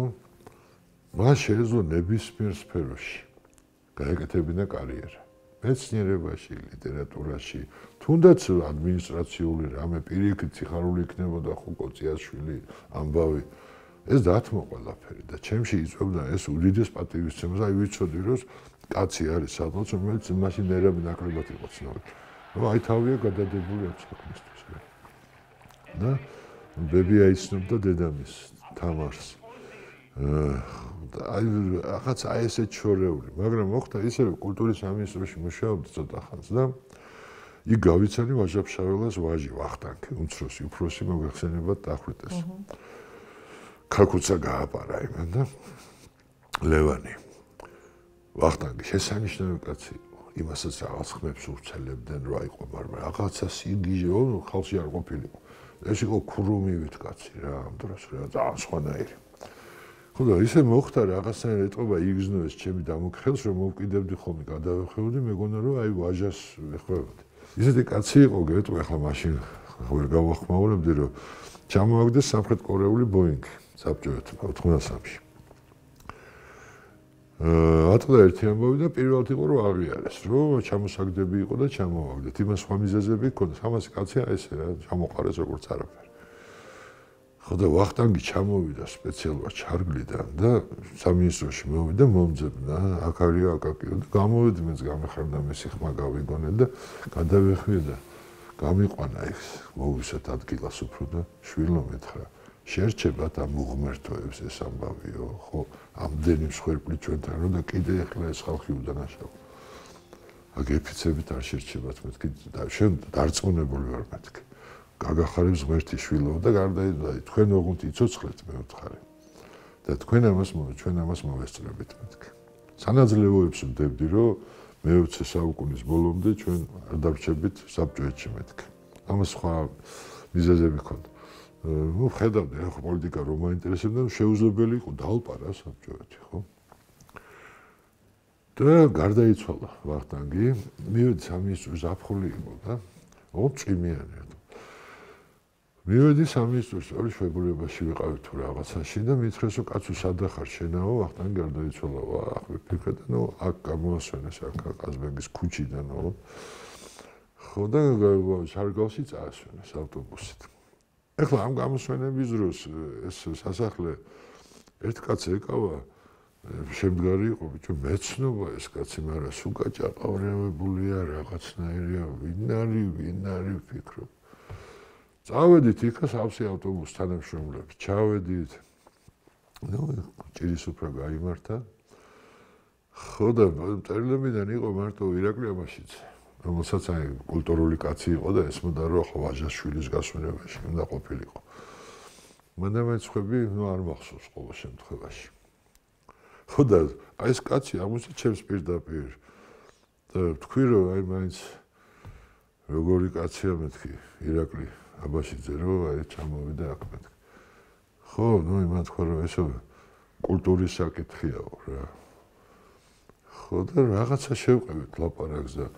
მას შეეძლო ნებისმიერ სფეროში გაეკეთებინა კარიერა. მეცნიერებაში, ლიტერატურაში, თუნდაც ადმინისტრაციული რამე პირიქით სიხარული იქნებოდა ხო კოციაშვილი ამბავი. ეს დათმო ყველაფერი და ჩემში იწვევდა ეს უდიდეს პატივისცემას, აი ვიცოდი რომ კაცი არის სადღაც, რომელიც მაშინ ერები ნაკლებად იყო ცნობილი. აი თავია გადადებული აქვს საქმისთვის. და ბები აიცნობდა დედამისს, თამარს. აი ახაც აი ესეც შორეული, მაგრამ მოხდა ისე რომ კულტურის სამინისტროში მუშაობდი ცოტა ხანს და იქ გავიცანი ვაჟა-ფშაველას ვაჟი ვახტანგი, უმცროსი, უფროსი მოგეხსენებათ დახვრიტეს. ქაკუცა გააპარა იმან და ლევანი. ვახტანგი შესანიშნავი კაცი იყო. იმასაც რაღაც ხმებს ურცელებდნენ რა იყო, მაგრამ რაღაცა სიგიჟე ხალხში არ ყოფილიყო. ეს იყო ქურუმივით კაცი რა ამ დროს რა ძალიან სხვანაირი. ხო და ისე მოხდა რაღაცნაირად ეტყობა იგრძნო ეს ჩემი დამოკხელს რომ მოვკიდებდი ხოლმე გადავეხებოდი მეგონა რომ აი ვაჟას ეხებოდი. ისეთი კაცი იყო გეტყვი ახლა მაშინ ვერ გავახმაურებდი რომ ჩამოაგდეს სამხრეთ კორეული ბოინგი საბჭოეთ 93-ში. ატყდა ერთი ამბავი და პირველად იყო რომ აღიარეს რომ ჩამოსაგდები იყო და ჩამოვაგდეთ. იმას სხვა მიზეზები ჰქონდა. ამას კაცი ესე რა ჩამოყარეს როგორც არაფერი. ხო და ვახტანგი ჩამოვიდა სპეციალურად ჩარგლიდან და სამინისტროში მოვიდა მომძებნა აკარიო აკაკიო და გამოვედი მეც გამეხარდა მისი ხმა გავიგონე და გადავეხვიე და გამიყვანა ეს მოვისათ ადგილას უფრო და შვილო მეთხრა შერჩებათ ამ უღმერთოებს ეს ამბავიო ხო ამდენი მსხვერპლი ჩვენთან რომ და კიდე ეხლა ეს ხალხი უდანაშაულო აგეფიცებით არ შერჩებათ მეთქი და შენ დარწმუნებული ვარ მეთქი გაგახარებს ღმერთი შვილო და გარდაიცვალა თქვენ ოღონდ იცოცხლეთ მე ვთხარი და თქვენ ამას მოვესწრებით მეთქი სანაძლევოებს ვდებდი რომ მე-20 საუკუნის ბოლომდე ჩვენ არ დავრჩებით საბჭოეთში მეთქი ამას სხვა მიზეზები ჰქონდა ნუ ხედავდი ახლა პოლიტიკა რომ მაინტერესებდა შეუძლებელი იყო დაალპარა საბჭოეთი ხო და გარდაიცვალა ვახტანგი მივედი სამინისტროს ზაფხული იყო და წვიმიანი მივედი სამინისტროს ორი შეებულებაში ვიყავი თუ რაღაცაში და მითხრეს რომ კაცო სადახარ შენაო ვახტანგი გარდაიცვალა ახ ვიფიქრე და ნუ აქ გამოასვენეს აქ ყაზბეგის ქუჩიდანო ხო და სარგავში წაასვენეს ავტობუსით ეხლა ამ გამოსვენების დროს ეს სასახლე ერთ კაცს ეკავა შემდგარი იყო ბიჭო მეცნობა ეს კაცი მაგრამ სუკაჭაყავრებულია რაღაცნაირია ვინ არის ვფიქრობ წავედით იქა სავსე ავტობუსს თანამშრომლები ჩავედით ნუ ჭირის უფრა გაიმართა ხო და წერილებიდან იყო მარტო ირაკლი ამაშიც რომელსაც აი კულტურული კაცი იყო და ესმოდა რომ ახლა ვაჟას შვილის გასვენებაში უნდა ყოფილიყო მანდამაც ხვები ნუ არ მახსოვს ყოველ შემთხვევაში ხო და აი ეს კაცი აღმოჩნდა ჩემს პირდაპირ და თქვი რომ აი მაინც როგორი კაცია მეთქი ირაკლი აბაშიძე რომ აი ჩამოვიდა აქ მეთქი ხო ნუ იმან თქვა რომ ესო კულტურის საკითხიაო რა ხო და რაღაცა შევყევით ლაპარაკს და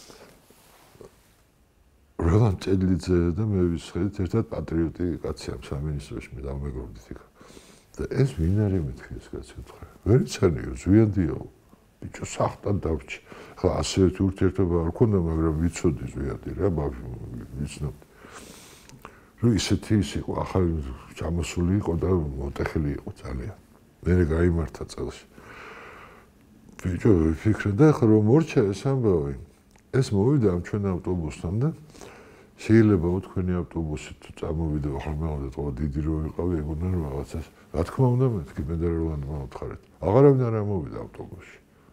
როლან წერლიძე და მე ვისხედით ერთად პატრიოტი კაცი ამ სამინისტროში მე დავმეგობრდით იქ და ეს ვინ არის მეთქი ეს კაცი თქვა ვერ იცანიო ზვიადიო ბიჭო სახტად დავრჩი ხა ასეთი ურთიერთობა არ ქონდა მაგრამ ვიცოდი ზვიადი რა ვიცნობდი რომ ისეთი ის იყო ახალი ჩამოსული იყო და მოტეხილი იყო ძალიან მე გაიმართა წელში ბიჭო ვიფიქრე და ხა რომ მორჩა ეს ამბავი ეს მოვიდა ამ ჩვენ ავტობუსთან და შეიძლება თქვენი ავტობუსით თუ წამოვიდა ახლა მე ვთქვა დიდი რო ვიყავი ეგონა რომ რაღაცას რა თქმა უნდა მეთქი მე და როლანდ მოვთხარეთ აღარავინ არ ამოვიდა ავტობუსში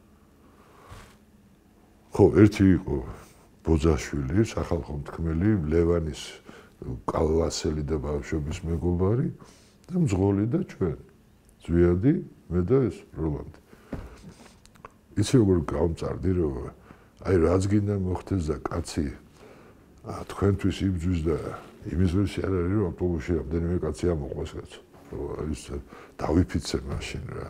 ხო ერთი იყო ბოძაშვილი სახალხო მთქმელი ლევანის კალვასელი და ბავშვობის მეგობარი და მძღოლი და ჩვენ ზვიადი მე და ეს როლანდი იცი როგორ გავმწარდი რომ აი რაც გინდა მოხდეს და კაცი თქვენთვის იბძვის და იმის ვერსი არ არის რომ ავტობუსში რამდენიმე კაცი ამოყვეს კაცო რომ ის დავიფიცე მაშინ რა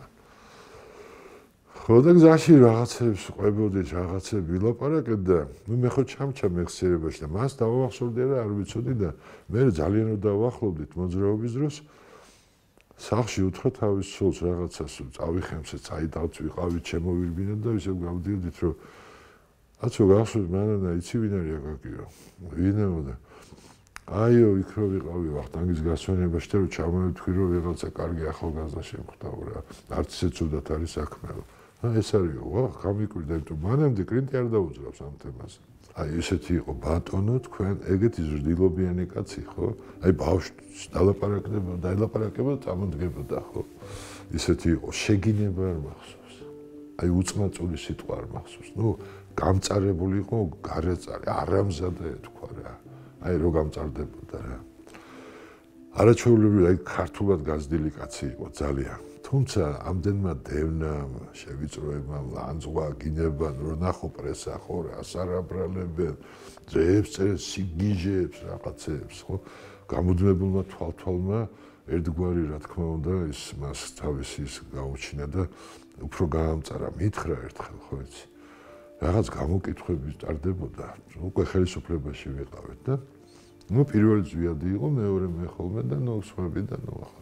ხო და გზაში რაღაცებს ყვებოდით რაღაცები ვილაპარაკეთ და ნუ მე ხო ჩამჩა მეხსიერებაში და მას დავახსოვდი რა არ ვიცოდი და მე ძალიან რომ დავახლოვდით მოძრაობის დროს სახლში უთხრა თავის ცოლს რაღაცას წავიხემსე წაიდავთ ვიყავით შემოვირბინეთ და ისე გავდიოდით რომ აცო გახსოვთ მანანა იცი ვინ არის აკაკიო ვინაო და აიო იქ რო ვიყავი ვახტანგის გასვენებაში და რომ ჩამოვთქვი რომ ვიღაცა კარგი ახალგაზრდა შემხვდაო რა არც ისე ცუდად არის საქმეო ეს არისო ვა გამიკვირდა თუ მანამდე კრინტი არ დაუძრავს ამ თემაზე აი ესეთი იყო ბატონო თქვენ ეგეთი ზრდილობიანი კაცი ხო აი ბავშვს დალაპარაკება წამოდგებოდა ხო ისეთი იყო შეგინება არ მახსოვს აი უწმაწული სიტყვა არ მახსოვს ნუ გამწარებული იყო გარეწარი არამზადე თქვა რა აი რო გამწარდებოდა რა არაჩვეულებრივი აი ქართულად გაზრდილი კაცი იყო ძალიან თუმცა ამდენმა დევნამ, შევიწროებამ, ლანძღვა გინებან, რომ ნახო პრესა ხო რა, ასარაბრალებენ, ძეებს წერენ, სიგიჟეებს, რაღაცეებს, ხო? გამუდმებულმა თვალთვალმა ერთგვარი, რა თქმა უნდა, ის მას თავისი ის გაუჩინა და უფრო გაამწარა, მითხრა ერთხელ, ხო იცი? რაღაც გამოკითხვები ტარდებოდა, უკვე ხელისუფლებაში ვიყავით და ნუ პირველი ზვიადი იყო, მეორე მე ხოლმე და ნუ სხვები და ნუ ახლა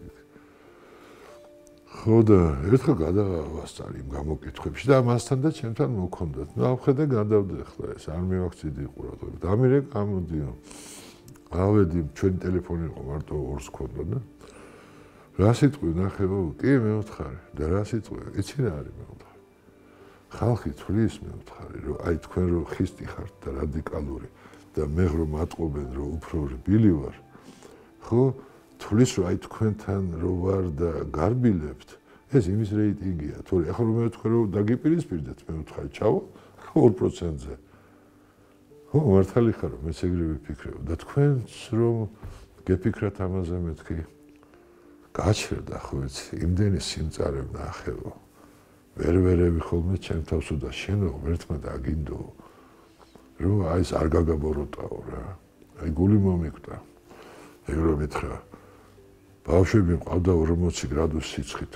ხო და ერთხელ გადავასწარი იმ გამოკითხვებში და მასთან და ჩემთან მოქონდათ. ნუ ავხედე გადავდე ხლა ეს არ მივაქციდი ყურადღება. დამირე გამოდიო. ავედი ჩვენი ტელეფონი იყო მარტო ორს ქონდა და რა სიტყვი ნახევო? კი მეუთხარი. და რა სიტყვი? იცი რა არის მეუთხარი? ხალხი თვლის მეუთხარი, რომ აი თქვენ რო ხისტი ხართ და რადიკალური და მე რომ მატყობენ რომ უფრო რბილი ვარ. ხო? თulis რომ აი თქვენთან რო ვარ და გარბილებთ, ეს იმის რეიტინგია. თორე ახლა რომ მე თქვენ რომ დაგიპირისპირდეთ, მე ვთხარი, ჩავო 2%-ზე. ხო, მართალი ხარ, მეც ეგრე ვიფიქრებ და თქვენც რომ გეფიქრათ ამაზე მეთქი. გაჩერდა ხო იცი, იმდენი სიმწარე ვნახევო. ვერ-ვერები ხოლმე ჩემ თავს უდა შენო ერთმა დაგინდო. რომ აი ეს არ გაგაბოროტაო რა. აი გული მომიკვდა. ეგ რომ მითხრა ბავშვები მყავდა 40 გრადუს სიცხით.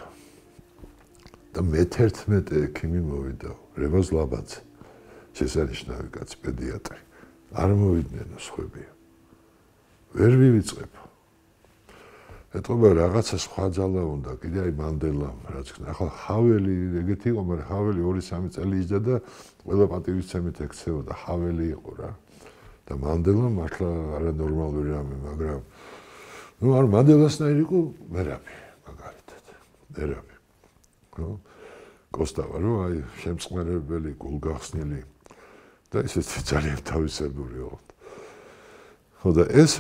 და მე-11 ექიმი მოვიდა, რევაზ ლაბაძე. შესანიშნავი კაცი პედიატრი. არ მოვიდნენ სხვები. ვერ ვივიწყებ. ეთქობა რაღაცა სხვა ძალა უნდა, კიდე აი მანდელამ, რაც ახლა ხაველი ეგეთი იყო, მაგრამ ხაველი 2-3 წელი იჯდა და ყველა პატივისცემით ექცეოდა, ხაველი იყო რა. და მანდელამ მართლა არანორმალური რამე, მაგრამ ნუ არ მანდელასნაირი იყო მერაბი, მაგალითად. მერაბი. ხო? კოსტავა რო აი შემწყნარებელი, გულგახსნილი და ესეც ძალიან თავისებური იყო. ხო და ეს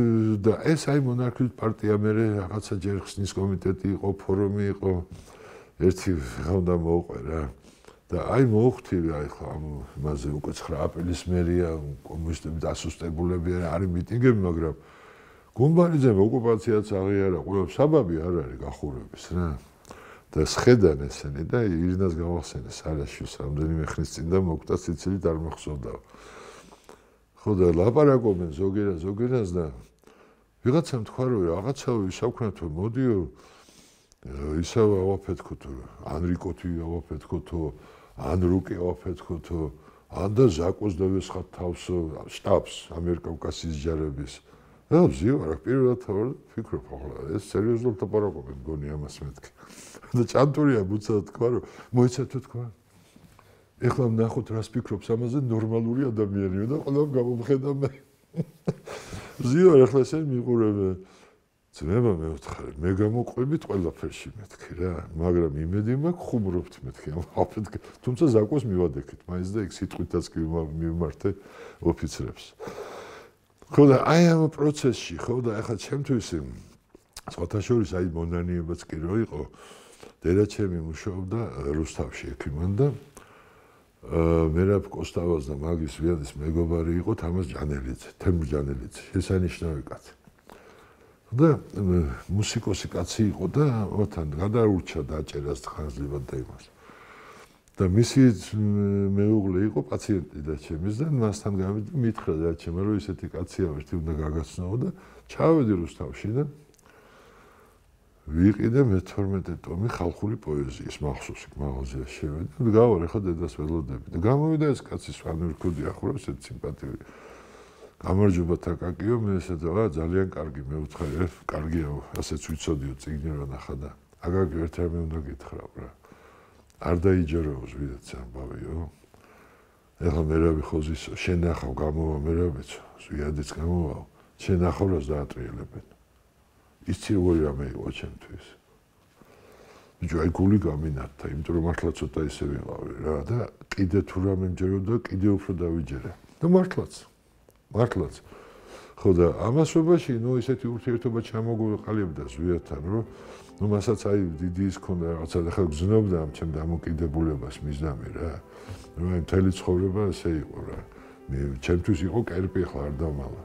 აი მონარქიული პარტია მე რაღაცა ჯერ ხსნის კომიტეტი იყო, ფორუმი იყო, ერთი ხანდა მოუყვე რა. და აი მოუხთი აი ხო ამ მასზე უკვე 9 აპრილის მერია, კომუნისტები დასუსტებულები არის მიტინგები, მაგრამ გუმბარიძემ ოკუპაციაც აღიარა, ყველა საბაბი არ არის გახურების რა. და სხედან ესენი და ირინას გავახსენე სარაშვილს რამდენიმე ხნის წინ და მოკვდა სიცილით არ მეხსოვდა. ხო და ლაპარაკობენ ზოგიერას და ვიღაცამ თქვა რომ რაღაცა ვისაუბროთ მოდიო ისევ ავაფეთქოთო ან რიკოთი ავაფეთქოთო ან რუკი ავაფეთქოთო ან და ზაკოს დავესხათ თავს შტაბს ამიერკავკასიის ჯარების და ზიარ პირველად ვფიქრობ ახლა ეს სერიოზულად ლაპარაკობენ მგონი ამას მეთქი და ჭანტურია ბუცა თქვა რომ მოიცადო თქვა ეხლა ვნახოთ რას ფიქრობს ამაზე ნორმალური ადამიანია და ყველამ გამომხედა მე ზიარ ახლა ესე მიყურებე ძმება მე ვთხარი მე გამოყვებით ყველაფერში მეთქი რა მაგრამ იმედი მაქვს ხუმრობთ მეთქი აფეთქე თუმცა ზაკოს მივადექით მაინც და იქ სიტყვითაც კი მიმართე ოფიცრებს ხო და აი ამ პროცესში ხო და ახლა ჩემთვის სხვათა შორის აი მონანიებაც კი რო იყო დედაჩემი მუშაობდა რუსთავში ექიმად და მერაბ კოსტავას და მაგის ვიადის მეგობარი იყო თამაზ ჯანელიძე თემურ ჯანელიძე შესანიშნავი კაცი და მუსიკოსი კაცი იყო და ოთან გადაურჩა დაჭერას ხანძლებად და იმას და მისი მეუღლე იყო პაციენტი და ჩემის და მასთან გამიდი მითხრა და ჩემო რომ ისეთი კაცია ვერთი უნდა გაგაცნო და ჩავედი რუსთავში და ვიყიდე მე-12 ტომი ხალხური პოეზიის მახსოვს მაღაზიაში შევედი და გავარ ახლა დედას ველოდები და გამოვიდა ეს კაცი სვანური კუდი ახლა ესეთ სიმპათიური გამარჯობა თაკაკიო მე ესე ძალიან კარგი მე ვთხარი კარგია ასეც ვიცოდიო წიგნი რა ნახა და აკაკი ერთამე უნდა გითხრა რა არ დაიჯეროს ვიდეც ამბავიო ეხლა მერაბი ხოზისო შენ ახავ გამოვა მერაბიც ზვიადიც გამოვა შენ ახალას დაატრიელებენ იცი როგორი რამე იყო ჩემთვის ბიჭო აი გული გამინათდა იმიტომ რომ მართლა ცოტა ისე ვიყავი რა და კიდე თუ რამე მჯეროდა კიდე უფრო დავიჯერე და მართლაც ხო და ამასობაში ნუ ისეთი ურთიერთობა ჩამოგვიყალიბდა ზვიადთან რომ ნუ მასაც აი დიდი ის ქონდა რაღაცა და ხა გზნობდა ამ ჩემ დამოკიდებულებას მისდამი რა რომ აი მთელი ცხოვრება ესე იყო რა მე ჩემთვის იყო კერპი ხა არ დამალა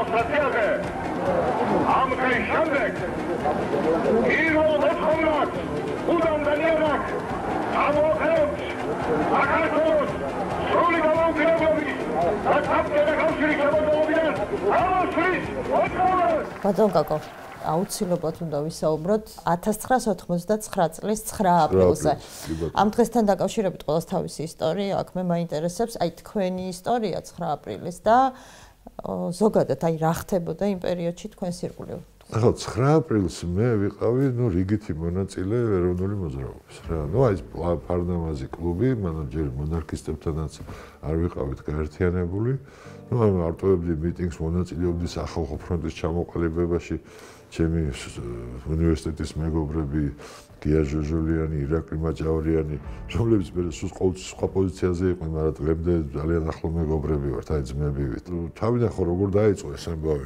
დემონსტრაციაზე ამ დღის შემდეგ პირველ მოთხოვნად უდამდენიათ ამოხეროთ საქართველოს სრული გამომგებლობის და საბჭოთა კავშირის შემოწმებიდან ამოსვლის მოთხოვნას. ბატონ კაკო, აუცილებლად უნდა ვისაუბროთ 1999 წლის 9 აპრილზე. ამ დღესთან დაკავშირებით ყოველს თავისი ისტორია აქვს. მე მაინტერესებს აი თქვენი ისტორია 9 აპრილის და ზოგადად აი რა ხდებოდა იმ პერიოდში თქვენს ირგვლივ. ახლა 9 აპრილს მე ვიყავი, რიგითი მონაწილე ეროვნული მოძრაობის რა. აი ეს ფარნამაზი კლუბი, მანამ ჯერ მონარქისტებთანაც არ ვიყავით გაერთიანებული. ამ არტოვებდი მიტინგს, მონაწილეობდი სახალხო ფრონტის ჩამოყალიბებაში. ჩემი უნივერსიტეტის მეგობრები გია ჟოჟოლიანი, ირაკლი მაჭავრიანი, რომლებიც მე ყოველთვის სხვა პოზიციაზე იყვნენ, მაგრამ დღემდე ძალიან ახლო მეგობრები ვართ, აი ძმები ვით. თავი ნახო როგორ დაიწყო ეს ამბავი.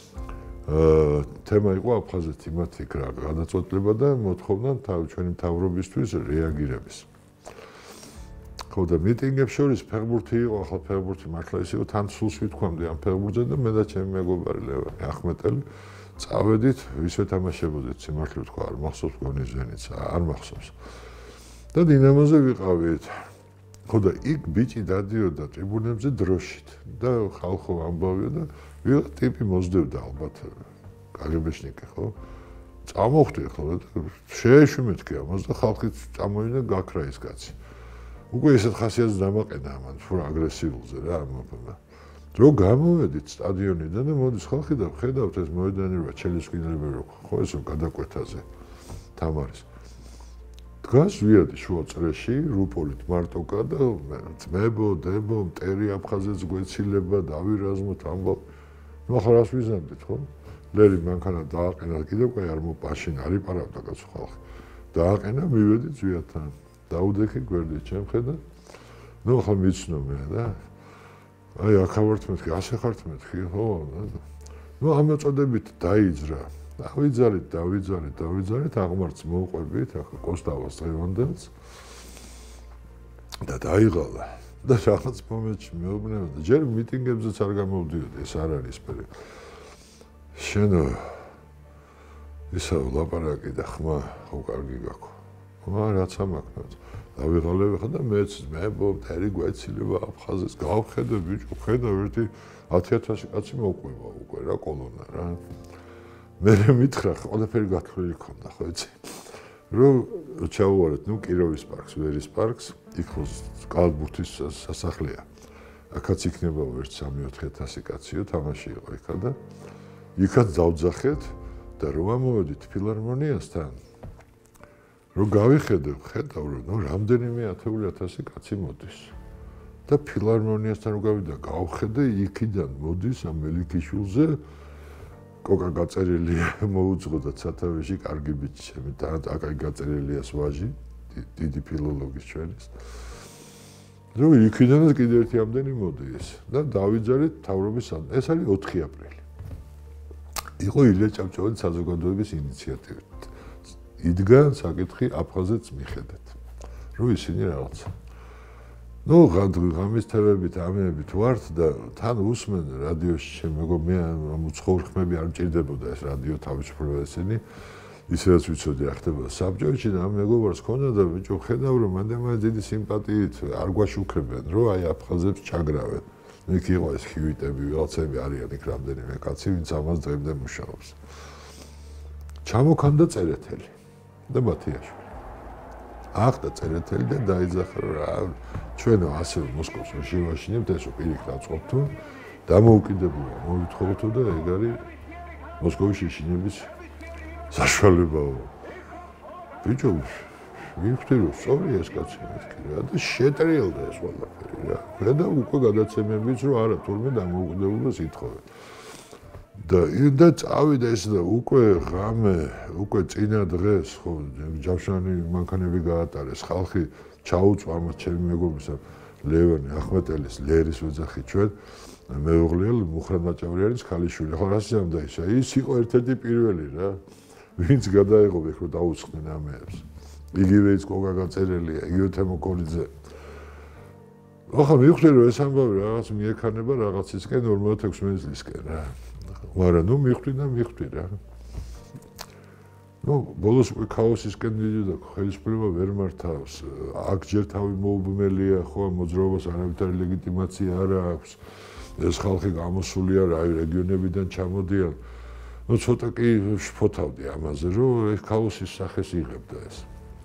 თემა იყო აფხაზეთი მათი გადაწყვეტილება და მოთხოვნა ჩვენი მთავრობისთვის რეაგირების. ხო და მიტინგებს შორის ფეხბურთი იყო, ახლა ფეხბურთი მართლა ის იყო, თან სულს ვითქვამდი ამ ფეხბურთზე და მე და ჩემი მეგობარი ლევან ახმეტელი წავედით, ისე თამაშებოდით, სიმართლე ვთქვა, არ მახსოვს გონი ზენიც, არ მახსოვს. და დინამოზე ვიყავით. ხო და იქ ბიჭი დადიოდა ტრიბუნებზე დროშით და ხალხო ამბავია და ვიღა ტიპი მოძდევდა ალბათ კაგებეშნიკი, ხო? წამოხვდი ხო და შეეშვიმეთქი ამას და ხალხი წამოვიდა გაქრა ის კაცი. უკვე ესეთ ხასიათს დამაყენა ამან, თუ აგრესიულზე რა ამბობა. რო გამოვედით სტადიონიდან და მოდის ხალხი და ხედავთ ეს მოედანი რა ჩელისკინები რო ხო ეს გადაკვეთაზე თამარის დგას ვიადი შუა წრეში რუპოლით მარტოკა და ძმებო დებო მტერი აფხაზეთს გვეცილება დავირაზმოთ ამბავ ნუ ახლა რას ვიზამდით ხო ლერი მანქანა დააყენა კიდევ ყი არ მოპაშინ არ იპარავდა კაცო ხალხი დააყენა მივედით ზვიათთან დაუდექი გვერდით ჩემ ხედა ნუ ახლა მიცნო მე და აი ახავართ მეთქი, ასე ხართ მეთქი, ხო? ნუ ამ მოწოდებით დაიძრა. დავიძარით, აღმართს მოვყვებით, ახლა კოსტავას დღევანდელს. და დაიღალა. და რაღაც მომენტში მეუბნება, ჯერ მიტინგებზეც არ გამოვდიოდი, ეს არ არის პერიოდი. შენო ისა ლაპარაკი და ხმა, ხო კარგი გაქვს. რაც ამაკნოთ. დავიღალე ხა და მეც მებო მტერი გვეცილება აფხაზეთს გავხედე ბიჭო ხედავ ერთი 10000 კაცი მოყვება უკვე რა კოლონა რა მე მითხრა ყველაფერი გათვლილი ქონდა ხო იცი რომ ჩავუვარეთ ნუ კიროვის პარკს ვერის პარკს იქ ხო კალბურთის სასახლეა აქაც იქნება 1-3-4000 კაციო თამაში იყო იქა და იქაც დავძახეთ და რომ ამოვედით ფილარმონიასთან რო გავიხედე, ხედავ რომ ნუ რამდენიმე 10,000 კაცი მოდის. და ფილარმონიასთან რო გავიდა, გავხედე იქიდან მოდის ამ მელიქიშვილზე კოკა გაწერილია მოუძღოდა სათავეში კარგი ბიჭი, და აკაი გაწერილიას ვაჟი, დიდი ფილოლოგის ჩვენის. რო იქიდანაც კიდევ ერთი ამდენი მოდის და დავიძარით თავრობის ეს არის 4 აპრილი. იყო ილია ჭავჭავაძის საზოგადოების ინიციატივით. იდგა საკითხი აფხაზეთს მიხედეთ. რო ისინი რაღაცა. ნუ ღამის თემებით ამეებით ვართ და თან უსმენ რადიოში შემეგობ მე ამ უცხოურხმები არ მჭირდებოდა ეს რადიო თავისუფლება ესენი ისედაც ვიცოდი რა ხდება საბჭოებში და ამ მეგობარს ქონდა და ბიჭო ხედავ რომ მანდ დიდი სიმპათიით არ გვაშუქებენ რომ აი აფხაზებს ჩაგრავენ. იქ იყო ეს ხივიტები ვიღაცები არიან იქ რამდენიმე კაცი ვინც ამას დღემდე მუშაობს. ჩამოქანდა წერეთელი და ბათიაშვილი. ახდა წერეთელი და დაიძახა რა ჩვენო ასე მოსკოვს შევაშინებთ ესო პირიქით აწყობთო დამოუკიდებლობა მოვითხოვთო და ეგ არის მოსკოვის შეშინების საშუალებაო. ბიჭო ვიხდი რომ სწორი ეს კაცი მეთქი რა და შეტრიალდა ეს ყველაფერი რა. და უკვე გადაცემებიც რომ არა თურმე დამოუკიდებლობას ითხოვენ. და წავიდა ეს და უკვე ღამე, უკვე წინა დღეს ხო ჯავშანი მანქანები გაატარეს, ხალხი ჩაუწვა ამას ჩემი მეგობრისა ლევანი ახმეტელის ლერის ოჯახი ჩვენ მეუღლიელ მუხრან მაჭავრიანის ქალიშვილი. ხო რა სიამდა ისა? ის იყო ერთ-ერთი პირველი რა. ვინც გადაეღო ეგ რომ დაუცხდნენ ამებს. იგივე ის კოკა გაწერილია, იგივე თემოკოლიძე. ახლა მივხვდი რომ ეს ამბავი რაღაც მიექანება რაღაცისკენ 56 წლისკენ რა. მაგრამ ნუ მიხვდი რა. ნუ ბოლოს უკვე ქაოსისკენ მიდიოდა, ხელისუფლება ვერ მართავს. აქ ჯერ თავი მოუბმელია, ხო, მოძრაობას არავითარი ლეგიტიმაცია არ აქვს. ეს ხალხი გამოსული არა, აი რეგიონებიდან ჩამოდიან. ნუ ცოტა კი შფოთავდი ამაზე, რომ ეს ქაოსის სახეს იღებდა ეს.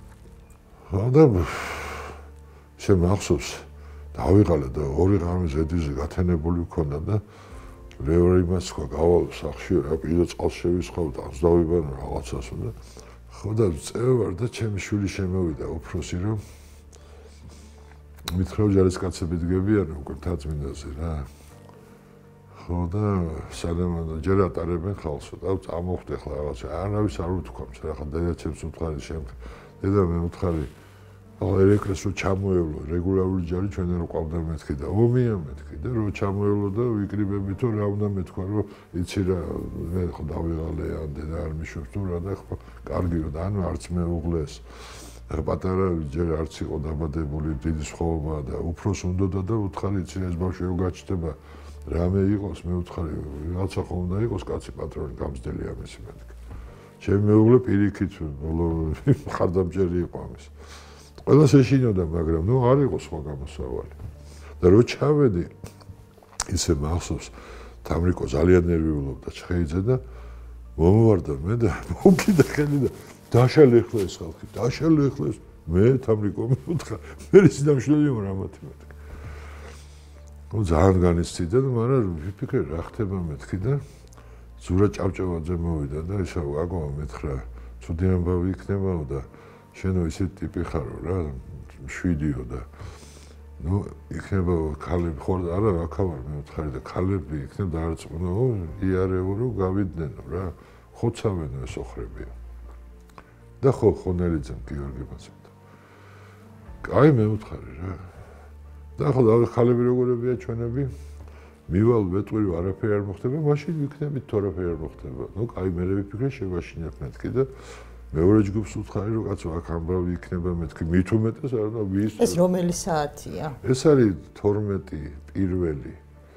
და შემახსოვს დავიღალე და 2 ღამე ზედიზზე გათენებული მქონდა და მეორე იმას თქვა გავალ სახში რა პირდა წყალს შევისხავ და დავიბან რაღაცას და ხო და წევარ და ჩემი შვილი შემოვიდა უფროსი რომ მითხრა ჯარისკაცები დგებიან უკვე თაწმინდაზე რა ხო და სანამ ჯერ ატარებენ ხალხს და წამოვხდი ახლა რაღაცა არავის არ უთქვამს რა ხა დედაჩემს უთხარი დედა მე უთხარი ერეკლეს რო ჩამოევლო რეგულარული ჯარი ჩვენ არ ყავდა მეთქი და ომია მეთქი და რო ჩამოევლო და ვიკრიბები თუ რა უნდა მეთქვა რომ იცი რა მე ხო დავიღალე ან დედა არ მიშვებს თუ რა და ხო კარგი რომ და ანუ არც მეუღლეს პატარა ჯერ არც იყო დაბადებული დიდი სხვაობა და უფროს უნდა და უთხარი იცი ეს ბავშვი რო გაჩნდება რამე იყოს მე უთხარი რაღაცა ხომ უნდა იყოს კაცი პატრონი გამზდელი ამისი მეთქი ჩემი მეუღლე პირიქით ბოლო ხარდამჭერი იყო ამის ყველას ეშინოდა, მაგრამ ნუ არ იყო სხვა გამოსავალი. და რო ჩავედი, ისე მახსოვს, თამრიკო ძალიან ნერვიულობდა ჩხეიძე და მომვარდა მე და მოვკიდა ხელი და დაშალეხლა ეს ხალხი, დაშალეხლა ეს მე თამრიკო მithra, მე ის დამშლელი ვარ ამათი მეთქი. ნუ ძალიან განიცდიდა და მაგრამ ვიფიქრე რა ხდება მეთქი და ზურა ჭავჭავაძე მოვიდა და ისა ვაგო მითხრა, ცუდი ამბავი იქნებაო და შენო ისე ტიპი ხარო რა, შვიდიო და ნუ იქნება ქალები ხო არა აქავარ მე ვთხარი და ქალები იქნება დაარწმუნო იარეო რომ გავიდნენ რა ხოცავენ ეს ოხრები და ხო ხონელიძემ გიორგი მასებდა კაი მე ვთხარი რა და ხო და ქალები როგორებია ჩვენები მივალ ვეტყვი არაფერი არ მოხდება მაშინ ვიქნებით თუ არაფერი არ მოხდება ნუ კაი მე ვიფიქრე შევაშინებ მეთქი და მეორე ჯგუფს უთხარი რომ კაცო აქ ამბავი იქნება მეთქი მით უმეტეს არ და ვის ეს რომელი საათია? ეს არის 12 პირველი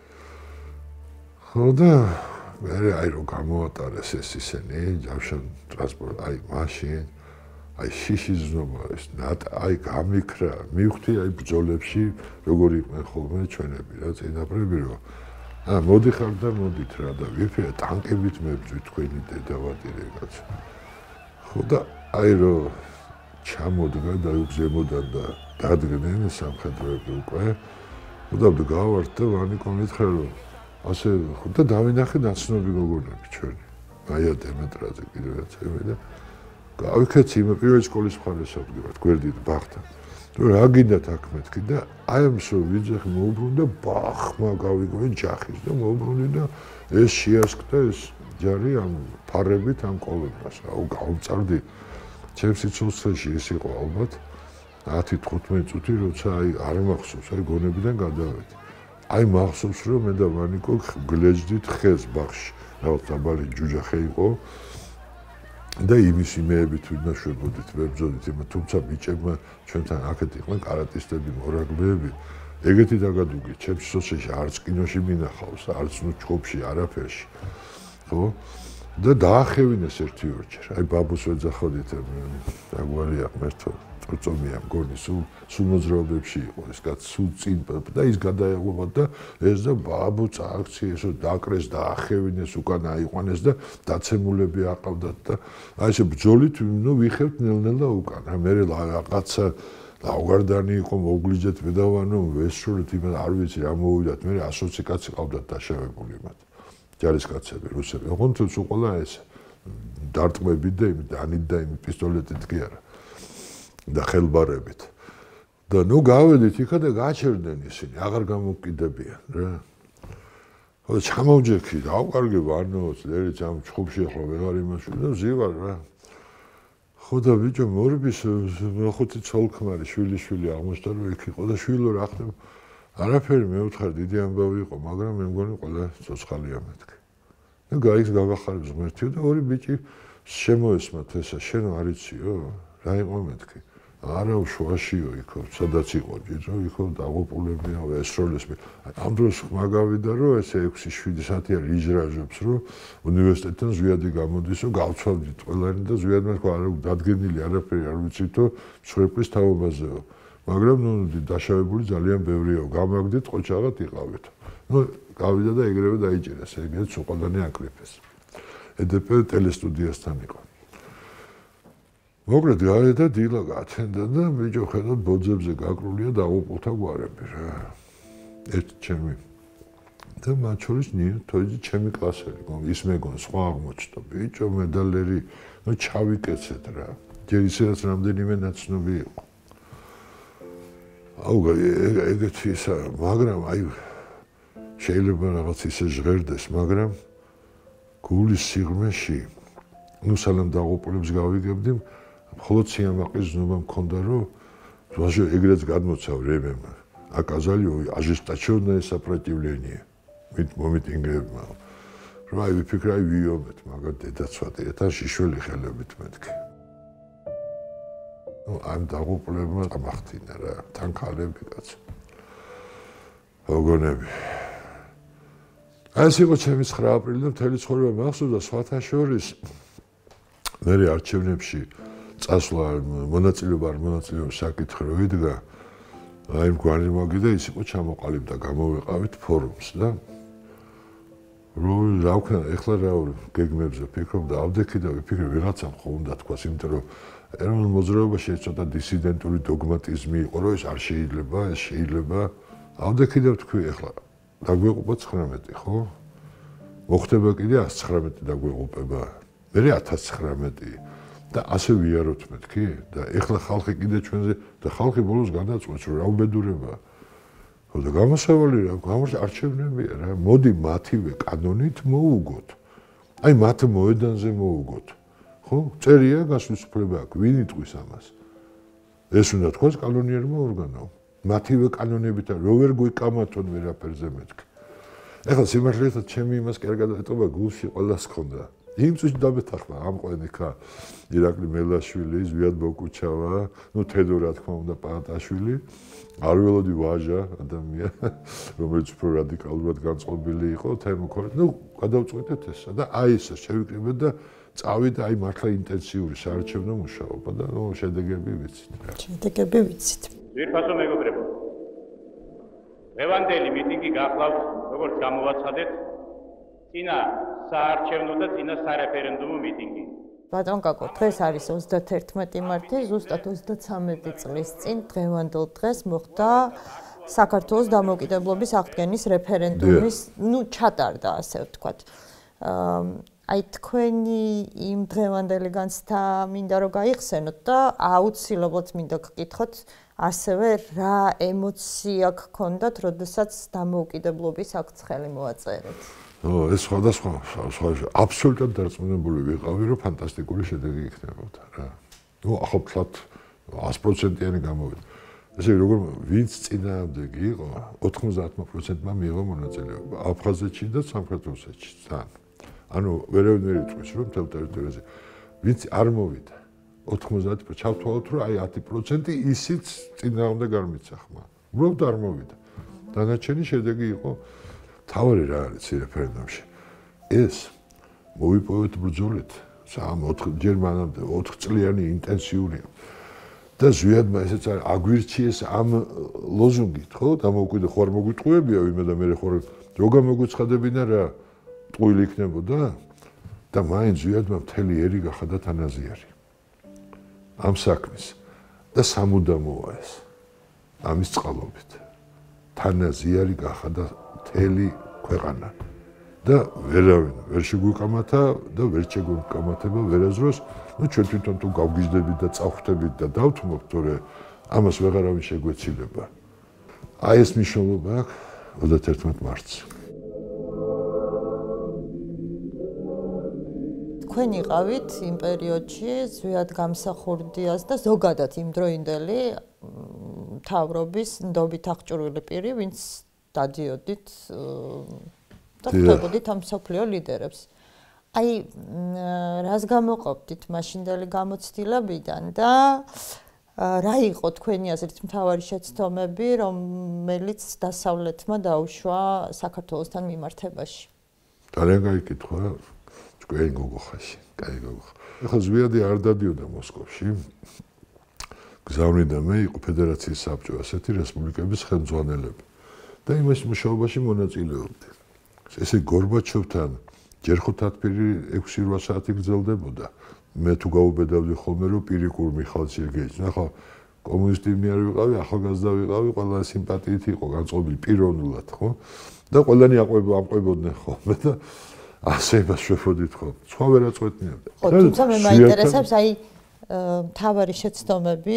ხო და მე აი რომ გამოატარეს ეს ისენი ჯავშან ტრანსპორტ აი მაშინ აი შიშიზნობა ეს აი გამიქრა მივხვდი აი ბრძოლებში როგორი იყვნენ ხოლმე ჩვენები რა წინაპრები რომ მოდიხარ და მოდით რა და ვიფიქრე ტანკებით მებძვი თქვენი დედავატირე კაცო ხო და აი რომ ჩამოდგა და უგზემოდან და დადგნენ სამხედროები უკვე ხო და გავართ და ვანიკო მითხრა რომ ასე ხო და დავინახე ნაცნობი გოგონები ჩვენი მაია დემეტრაძე კიდევ რაც ემე და გავიქეცი იმ პირველი სკოლის მხარეს ავდგებათ გვერდით ბაღთან თუ რა გინდათ აქ მეთქი და აი ამსო ვიძახი მოუბრუნდა ბახმა გავიგოი ჯახის და მოუბრუნდი და ეს შეასკდა ეს ჯარი ამ ფარებით ამ კოლონას აუ გავწარდი ჩემს სიცოცხლეში ეს იყო ალბათ 10-15 წუთი როცა აი არ მახსოვს აი გონებიდან გადავედი აი მახსოვს რომ მე და ვანიკო გლეჯდით ხეს ბაღში რაღაც დაბალი ჯუჯახე იყო და იმის იმეებით ვინაშვებოდით ვებძოდით იმ თუმცა ბიჭებმა ჩვენთან აქეთ იყვნენ კარატისტები მორაგბეები ეგეთი დაგადუგი ჩემს სიცოცხლეში არც კინოში მინახავს არც ნუ ჩხუბში არაფერში ხო და დაახევინეს ერთი ორჯერ აი ბაბუს ვეძახოდით აგვარია მერთო წოწომია მგონი სულ მოძრაობებში იყო ეს კაც სულ წინ და ის გადაეღობა და ეს და ბაბუ წაქცი ესო დაკრეს და ახევინეს უკან აიყვანეს და დაცემულები აყავდათ და აი ესე ბრძოლით ნუ ვიხევთ ნელ-ნელა უკან რა მე რაღაცა ლავგარდანი იყო მოგვლიჯეთ მე და ვანო ვესროლით იმას არ ვიცი რა მოვიდათ მე 120 კაცი ყავდათ დაშავებული მათ ჯარისკაცები რუსები ოღონდ თუ ყველა ეს დარტყმებით და იმ დანით და იმ პისტოლეტით კი არა და ხელბარებით და ნუ გავედით იქა და გაჩერდნენ ისინი აღარ გამოკიდებიან რა ხო ჩამოვჯექი დავკარგე ვანოს ლერიც ამ ჩხუბში ახლა ვეღარ იმაში და ზივარ რა ხო და ბიჭო მორბის ხუთი ცოლქმარი შვილი აღმოჩნდა რომ იქ იყო და შვილო რა ხდება არაფერი მე ვთხარ დიდი ამბავი იყო მაგრამ მე მგონი ყველა ცოცხალია მეთქი და გაიქს გაგახარებს ღმერთიო და ორი ბიჭი შემოესმათ ესა შენ არ იციო რა იყო მეთქი არა შუაშიო იქო, სადაც იყო ჯირო, იქო დაღუპულებია ეს როლეს. ამ დროს მაგავიდა რომ ესე 6-7 საათია რიჟრაჟებს რომ უნივერსიტეტთან ზვიადი გამოდის რომ გავცვალდით ყველანი და ზვიადმა თქვა არა დადგენილი არაფერი არ ვიცითო მსხვერპლის თაობაზეო. მაგრამ ნუ დაშავებული ძალიან ბევრიაო, გამაგდით ყოჩაღად იყავით. ნუ გავიდა და ეგრევე დაიჭირეს, ეგრეთ სუყოდანი აკრიფეს. EDP ტელესტუდიასთან იყო. მოკლედ გავიდა დილა გათენდა და ბიჭო ხედავ ბოძებზე გაკრულია დაღუპულთა გვარები რა. ერთ ჩემი და მათ შორის თოიძე ჩემი კლასელი, ის მეგონა სხვა აღმოჩნდა. ბიჭო მედალერი, ნუ ჩავიკეცეთ რა. ჯერ ისედაც რამდენიმე ნაცნობი იყო. აუ ეგეთი ისა, მაგრამ აი შეიძლება რაღაც ისე ჟღერდეს, მაგრამ გულის სიღრმეში ნუ სალამ დაღუპულებს გავიგებდი, მხოლოდ სიამაყის ზნობა მქონდა, რომ ვაჟო ეგრეც გადმოცავ რემემა. Оказали ожесточенное сопротивление მომიტინგებმა. რომ აი ვიფიქრე ვიობეთ, მაგრამ დედაცვად ერთად შიშველი ხელებით მეთქე. ნუ ამ დაღუპულებმა ამახთინა რა, თან ქალები კაცო.ოგონები. ეს იყო ჩემი 9 აპრილი და მთელი ცხოვრება მახსოვდა სხვათა შორის მე არჩევნებში წასვლა მონაწილეობა არ მონაწილეობის საკითხი რო იდგა აი მგვარი მოგიდა ის იყო ჩამოყალიბდა და გამოვეყავით ფორუმს და რო რა ეხლა რა გეგმებზე ფიქრობ და ავდექი და ვიფიქრე ვიღაცამ ხო უნდა თქვას იმიტომ რომ ეროვნულ მოძრაობაში ცოტა დისიდენტური დოგმატიზმი იყო რომ ეს არ შეიძლება ეს შეიძლება ავდექი და ვთქვი ეხლა დაგვეყופה 19 ხო მოხდება კიდე 119 დაგვეყופה მე 1019 და ასე ვიაროთ მეთქი და ეხლა ხალხი კიდე ჩვენზე და ხალხი ბოლოს გადაწყვეტს რომ რა უბედურებაა ხო და გამოსავალი რა არჩევნებია რა მოდი მათივე კანონით მოუგოთ აი მათ მოედანზე მოუგოთ ხო წერია გასვლის უფლება აქვს ვინ იტყვის ამას ეს უნდა თქვას კანონიერმა ორგანომ მათივე კანონებით რო ვერ გვიკამათონ ვერაფერზე მეთქი ეხლა სიმართლესაც ჩემი იმას კარგად ეტყობა გულში ყველას ხონდა იმ წუთში დამეთახმა ამ ყველნიკა ირაკლი მელაშვილი, ზვიად ბოკუჩავა, ნუ თედო რა თქმა უნდა პაატაშვილი, არ ველოდი ვაჟა ადამიანი, რომელიც უფრო რადიკალურად განწყობილი იყო, თემოქორ, ნუ გადავწყვეტეთ ესა და აი ესე შევიკრიბეთ და წავიდა აი მართლა ინტენსიური საარჩევნო მუშაობა და ნუ შედეგები ვიცით. შედეგები ვიცით. ძვირფასო მეგობრებო. ლევანდელი მიტინგი გახლავთ, როგორც გამოვაცხადეთ, წინა საარჩევნო და წინა სარეფერენდუმო მიტინგი. ბატონ კაკო, დღეს არის 31 მარტი, ზუსტად 33 წლის წინ დღევანდელ დღეს მოხდა საქართველოს დამოუკიდებლობის აღდგენის რეფერენდუმის, ჩატარდა ასე ვთქვათ. აი თქვენი იმ დღევანდელი განცდა მინდა რომ გაიხსენოთ და აუცილებლად მინდა გკითხოთ ასევე რა ემოცია გქონდათ, როდესაც დამოუკიდებლობის აქტს ხელი მოაწერეთ. ეს სხვადასხვა აბსოლუტურად დარწმუნებული ვიყავი, რომ ფანტასტიკური შედეგი იქნებოდა რა. ნუ ახლა ვთქვათ 100%-იანი გამოვიდა. ესე როგორ ვინც წინააღმდეგი იყო, 90%-მა მიიღო მონაწილეობა. აფხაზეთში და სამხრეთ ოსეთში თან. ანუ ვერავინ ვერ იტყვის, რომ მთელ ტერიტორიაზე ვინც არ მოვიდა 90% ჩავთვალოთ, რომ აი 10% ისიც წინააღმდეგ არ მიცა ხმა. უბრალოდ არ მოვიდა. დანარჩენი შედეგი იყო თავი რა არის რეფერენდუმში. ეს მოვიპოვეთ ბრძოლით, 3-4 ჯერ მანამდე 4 წლიანი ინტენსიური. და ზვიადმა ესეც აგვირჩიეს ამ ლოზუნგით, ხო? დამოუკიდე ხوار მოგვიტყუებია ვინმე და მე ხوار რო გამოგუცხადებინა რა ტყუილი იქნებოდა და მაინც ზვიადმა მთელი ერი გახადა თანაზიარი. ამ საქმის და სამუდამოა ეს. ამის წყალობით. თანაზიარი გახადა მთელი ქვეყანა და ვერავინ ვერ შეგვიკამათა და ვერ შეგვიკამათება ვერაზროს ნუ ჩვენ თვითონ თუ გავგიჟდებით და წავხვდებით და დავთმობთ თორე ამას ვეღარავინ შეგვეცილება აი ეს მნიშვნელობა აქვს 31 მარტს თქვენ იყავით იმ პერიოდში ზვიად გამსახურდიას და ზოგადად იმ დროინდელი მთავრობის ნდობით აღჭურვილი პირი ვინც დადიოდით და ხვდებოდით ამ მსოფლიო ლიდერებს. აი, რას გამოყოფდით მაშინდელი გამოცდილებიდან და რა იყო თქვენი აზრით მთავარი შეცდომები, რომელიც დასავლეთმა დაუშვა საქართველოსთან მიმართებაში? ძალიან კაი კითხვა, თქვენ გოგო ხაში, კაი გოგო. ახლა ზვიადი არ დადიოდა მოსკოვში. გზავნიდა მე იყო ფედერაციის საბჭო ასეთი რესპუბლიკების ხელმძღვანელები და იმის მუშაობაში მონაწილეობდი. ესე გორბაჩოვთან ჯერ 5-8 საათი გრძელდებოდა. მე თუ გაუბედავდი ხოლმე რომ პირიკურ მიხაილ სერგეიჩს, ახლა კომუნისტი არ ვიყავი, ახალგაზრდა ვიყავი, ყველა სიმპათიით იყო განწყობილი პიროვნულად, ხო? და ყველანი ამყვებოდნენ ხოლმე და ასე ბაშეფოდით ხო. სხვა ვერაწყვეტნიებდა. ხო, თუმცა მე მაინტერესებს აი მთავარი შეცდომები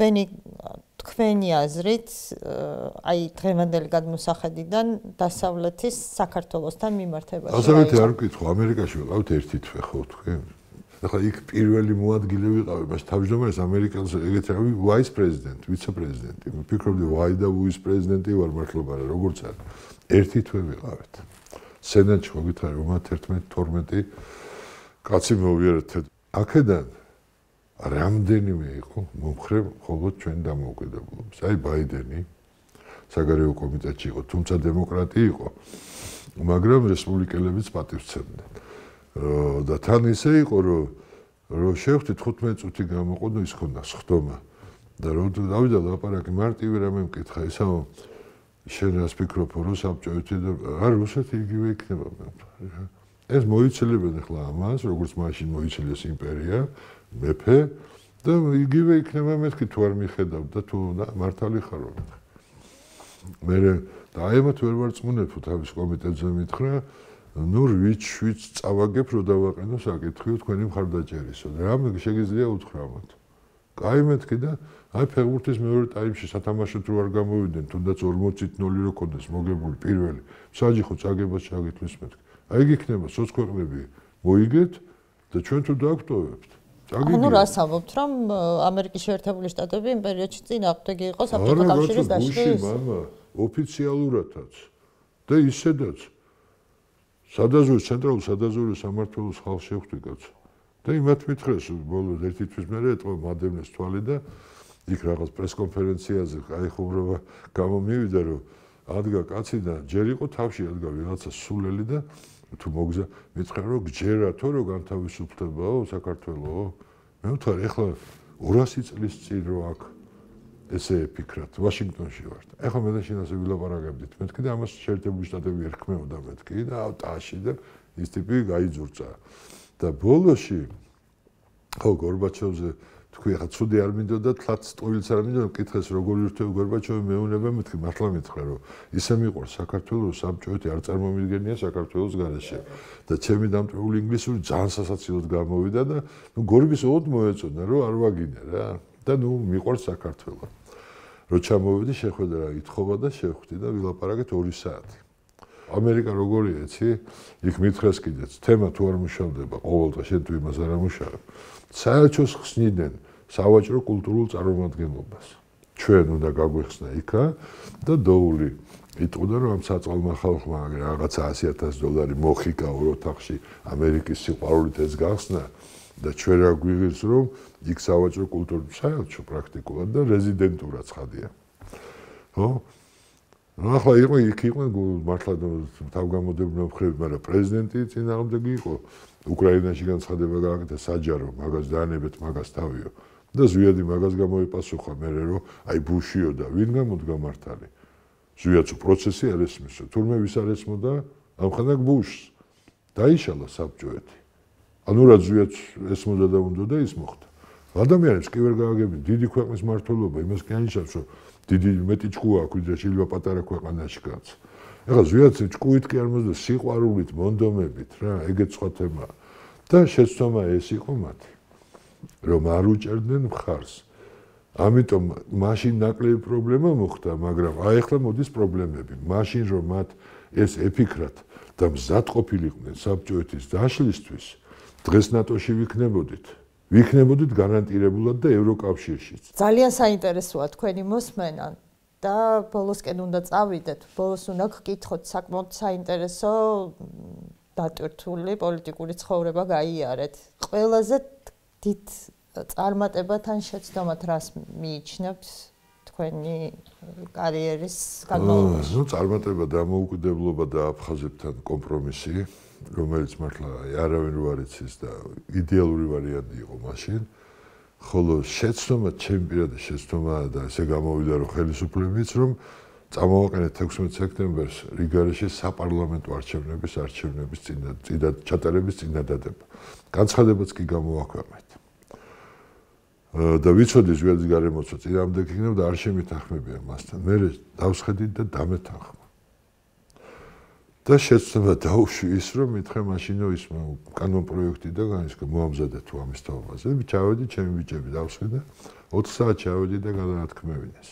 თქვენი აზრით აი დღევანდელი გადმოსახედიდან დასავლეთის საქართველოსთან მიმართებაში. დასავლეთი არ ვკითხო, ამერიკაში ვიყავთ ერთი თვე ხო თქვენ? ახლა იქ პირველი მოადგილე ვიყავი, მას თავმჯდომარეს ამერიკელს ეგეთი რავი ვაის პრეზიდენტი, ვიცე-პრეზიდენტი. ვფიქრობდი ვაი და ვუის პრეზიდენტი ვარ მართლა, მაგრამ როგორც არის. ერთი თვე ვიყავით. სენატში მოგითხარი რომ 11-12 კაცი მოვიარეთ. აქედან რამდენიმე იყო მომხრე მხოლოდ ჩვენ დამოუკიდებლობას. აი ბაიდენი საგარეო კომიტეტში იყო, თუმცა დემოკრატი იყო, მაგრამ რესპუბლიკელებიც პატივცემდნენ. და თან ისე იყო რომ შევხვდით 15 წუთი გამოყო ის ხონდა სხდომა და რომ დავიდა ლაპარაკი მარტივი რამე მკითხა ისაო შენ რას ფიქრობ რომ საბჭოეთი და არ რუსეთი იგივე იქნება მე ეს მოიცელებენ ახლა ამას როგორც მაშინ მოიცელეს იმპერია მეფე და იგივე იქნება მეთქი თუ არ მიხედავ და თუ მართალი ხარ რომ მე და აემოთ ვერ ვარწმუნებ თუ თავის კომიტეტზე მითხრა ნუ ვიჩ წავაგებ რომ დავაყენო საკითხიო თქვენი მხარდაჭერისო და რამე შეგიძლია უთხრამოთ. კაი მეთქი და აი ფეხბურთის მეორე ტაიმში სათამაშოდ რო არ გამოვიდნენ თუნდაც 40-0 რო კონდეს მოგებული პირველი საჯი ხო წაგებას ჩაგითვლის მეთქი. აი გიქნება სოც ქვეყნები მოიგეთ და ჩვენ თუ დაგვტოვებთ. ანუ რას ამბობთ რომ ამერიკის შეერთებული შტატები იმ პერიოდში წინააღმდეგი იყო საბჭოთა კავშირის დაშლის? მამა ოფიციალურადაც და ისედაც სადაზვერვო ცენტრალურ სადაზვერვო სამმართველოს ხალხს შევხვდი კაცო. და იმათ მითხრეს ბოლოს ერთი თვის მერე ეტყვა მადევნეს თვალი და იქ რაღაც პრესკონფერენციაზე აი ხუმრობა გამომივიდა რომ ადგა კაცი და ჯერ იყო თავში ადგა ვიღაცა სულელი და თუ მოგზა მითხრა რომ გჯერათო რომ განთავისუფლებაო საქართველო მე ვთქვი ეხლა 200 წლის წინ რო აქ ესე ფიქრობთ ვაშინგტონში ვართ ეხლა მე და შენ ასე ვილაპარაკებდით მეთქი და ამას შეერთებული შტატები ერქმეოდა მეთქი და ტაში და ის ტიპი გაიძურწა და ბოლოში ხო გორბაჩოვზე თქვი ახლა ცუდი არ მინდოდა თლაც ტყუილიც არ მინდოდა მკითხეს როგორ ირთვევ გორბაჩოვი მეუნება მეთქი მართლა მითხრა რომ ისე მიყვარს საქართველოს საბჭოეთი არ წარმომიდგენია საქართველოს გარეშე და ჩემი დამტვრეული ინგლისური ძალიან სასაცილოდ გამოვიდა და ნუ გორბის ოდ მოეწონა რომ არ ვაგინე რა და ნუ მიყვარს საქართველო რო ჩამოვიდი შეხვედრა რა ითხოვა და შევხვდი და ვილაპარაკეთ 2 საათი ამერიკა როგორია იცი იქ მითხრეს კიდეც თემა თუ არ მუშავდება ყოველდღე შენ თუ იმას არ ამუშავებ საერთოს ხსნიდნენ სავაჭრო კულტურულ წარმომადგენლობას ჩვენ უნდა გაგვეხსნა იქა და დოული იტყოდა რომ ამ საწყალმა ხალხმა რაღაცა $100,000 მოხიკა ორ ოთახში ამერიკის სიყვარულით ეს გახსნა და ჩვენ რა გვიღებს რომ იქ სავაჭრო კულტურა საერთო პრაქტიკულად და რეზიდენტურა ცხადია ხო ახლა იყო იქ იყო მართლა თავგამოდებრივი მხრივ მაგრამ პრეზიდენტი წინააღმდეგი იყო უკრაინაში განცხადება გააკეთა საჯარო მაგას დაანებეთ მაგას თავიო და ზვიადი მაგას გამოიპასუხა მე რომ აი ბუშიო და ვინ გამოდგა მართალი ზვიადს პროცესი არ ესმისო თურმე ვის არ ესმოდა ამხანაგ ბუშს დაიშალა საბჭოეთი ანუ რა ზვიადს ესმოდა და უნდა და ის მოხდა ადამიანებს კი ვერ გააგებინ დიდი ქვეყნის მართლობა იმას კი ანიშნავს რომ დიდი მეტი ჭკუა აქვს ვიდრე შეიძლება პატარა ქვეყანაში კაც ეხლა ზვიადს ჭკუით კი არ მოძდა სიყვარულით მონდომებით რა ეგეც სხვა თემაა და შეცდომა ეს იყო მათი რომ არ უჭერდნენ მხარს ამიტომ მაშინ ნაკლები პრობლემა მოხდა მაგრამ აი ახლა მოდის პრობლემები მაშინ რომ მათ ეს ეფიქრათ და მზად ყოფილიყვნენ საბჭოეთის დაშლისთვის დღეს ნატოში ვიქნებოდით გარანტირებულად და ევროკავშირშიც ძალიან საინტერესოა თქვენი მოსმენა და ბოლოსკენ უნდა წავიდეთ ბოლოს უნდა გკითხოთ საკმაოდ საინტერესო დატვირთული პოლიტიკური ცხოვრება გაიარეთ ყველაზე დიდ წარმატებათან შეცდომად რას მიიჩნევთ თქვენი კარიერის განმავლობაში? ნუ წარმატება დამოუკიდებლობა და აფხაზებთან კომპრომისი, რომელიც მართლა არავინ არ იცის და იდეალური ვარიანტი იყო მაშინ. ხოლო შეცდომა, ჩემი პირადი შეცდომაა და ესე გამოვიდა რომ ხელისუფლებიც რომ წამოვაყენეთ 16 სექტემბერს რიგარეში საპარლამენტო არჩევნების ჩატარების წინადადება. განცხადებაც კი გამოვაქვეყნეთ. და ვიცოდი ზღვიადის გარემოცვა წინამდე იქნება და არ შემეთანხმებია მასთან. მე დავსხედით და დამეთანხმა. და შეცდომა დაუშვი ის რომ მითხრა მაშინო ის კანონ პროექტი და განისკა მოამზადე თუ ამის თაობაზე. ჩავედი ჩემი ბიჭები დავსხედა 4 საათი ჩავედი და გადაათქმევინეს.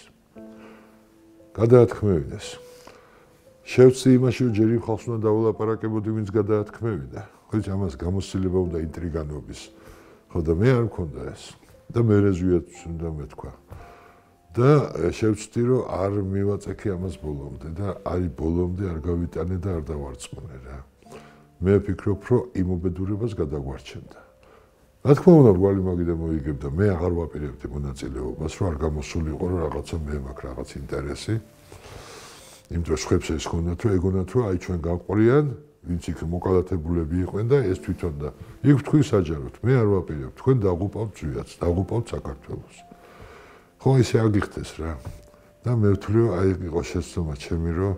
გადაათქმევინეს. შევცი იმაში რომ ჯერი ხალხს უნდა დაულაპარაკებოდი ვინც გადაათქმევიდა. ხო ამას გამოცდილება უნდა ინტრიგანობის. ხო და მე არ მქონდა ეს. და მე ზვიადს უნდა მეთქვა. და შევცდი რომ არ მივაწექი ამას ბოლომდე და არის ბოლომდე არ გავიტანე და არ დავარწმუნე რა. მე ვფიქრობ რომ იმობედურებას გადაგვარჩენდა. რა თქმა უნდა გვალი მაგიდა მოიგებდა მე აღარ ვაპირებდი მონაწილეობას რომ არ გამოსულიყო რომ რაღაცა მე მაქვს რაღაც ინტერესი. იმ დროს ხებს ეს ხონდათ რომ ეგონათ რომ აი ჩვენ გავყრიან ვინც იქ მოკალათებულები იყვნენ და ეს თვითონ და იქ თქვი საჯაროდ მე არ ვაპირებ თქვენ დაღუპავთ ზვიადს დაღუპავთ საქართველოს ხო ისე აგიხდეს რა და მე ვთვლი რომ აი იყო შეცდომა ჩემი რომ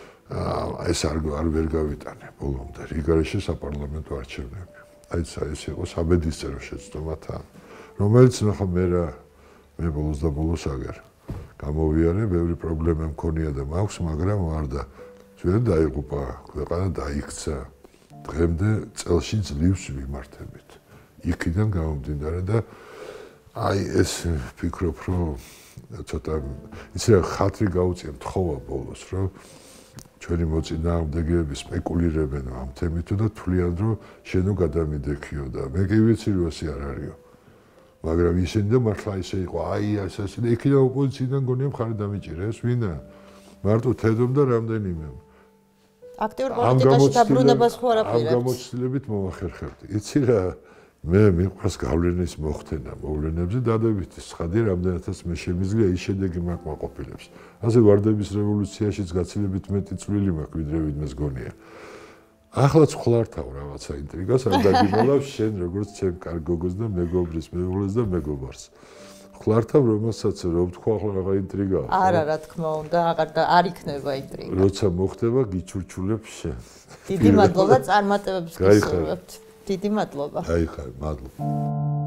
ეს არ ვერ გავიტანე ბოლომდე რიგარეში საპარლამენტო არჩევნები აი ეს იყო საბედისწერო შეცდომა თან რომელიც ნახა მე ბოლოს და ბოლოს აგერ გამოვიარე ბევრი პრობლემა მქონია და მაქვს მაგრამ ვარ და ჩვენ დაიღუპა ქვეყანა დაიქცა დღემდე წელში ძლივს ვიმართებით იქიდან გამომდინარე და აი ეს ვფიქრობ რომ ცოტა ისე ხათრი გაუწია თხოვა ბოლოს რომ ჩვენი მოწინააღმდეგეები სპეკულირებენ ამ თემით და თვლიან რომ შენო გადამიდექიო და მე კი ვიცი რომ ასე არ არისო მაგრამ ისინი და მართლა ისე იყო აი ასე და იქიდან ოპოზიციიდან გონია მხარი დამიჭირეს ვინა მარტო თედომ და რამდენიმე აქტიურ პოლიტიკაში დაბრუნებას ხო არ აპირებთ? ამ გამოცდილებით მოვახერხებდი. იცი რა, მე მიყვარს გავლენის მოხდენა მოვლენებზე დადებითი ცხადი რამდენადაც მე შემიძლია ის შედეგი მაკმაყოფილებს. ასე ვარდების რევოლუციაშიც გაცილებით მეტი წვლილი მაქვს ვიდრე ვინმეს გონია. ახლაც ხლართავ რაღაცა ინტრიგას არ დაგიმალავს შენ როგორც ჩემ კარგ გოგოს და მეგობრის მეუღლეს და მეგობარს. ხლართავ რომელსაც რო ვთქვა ახლა რაღა ინტრიგაა. არა რა თქმა უნდა არ იქნება ინტრიგა. როცა მოხდება გიჩურჩულებ შენ. დიდი მადლობა წარმატებებს გისურვებთ. დიდი მადლობა. აი ხარ, მადლობა.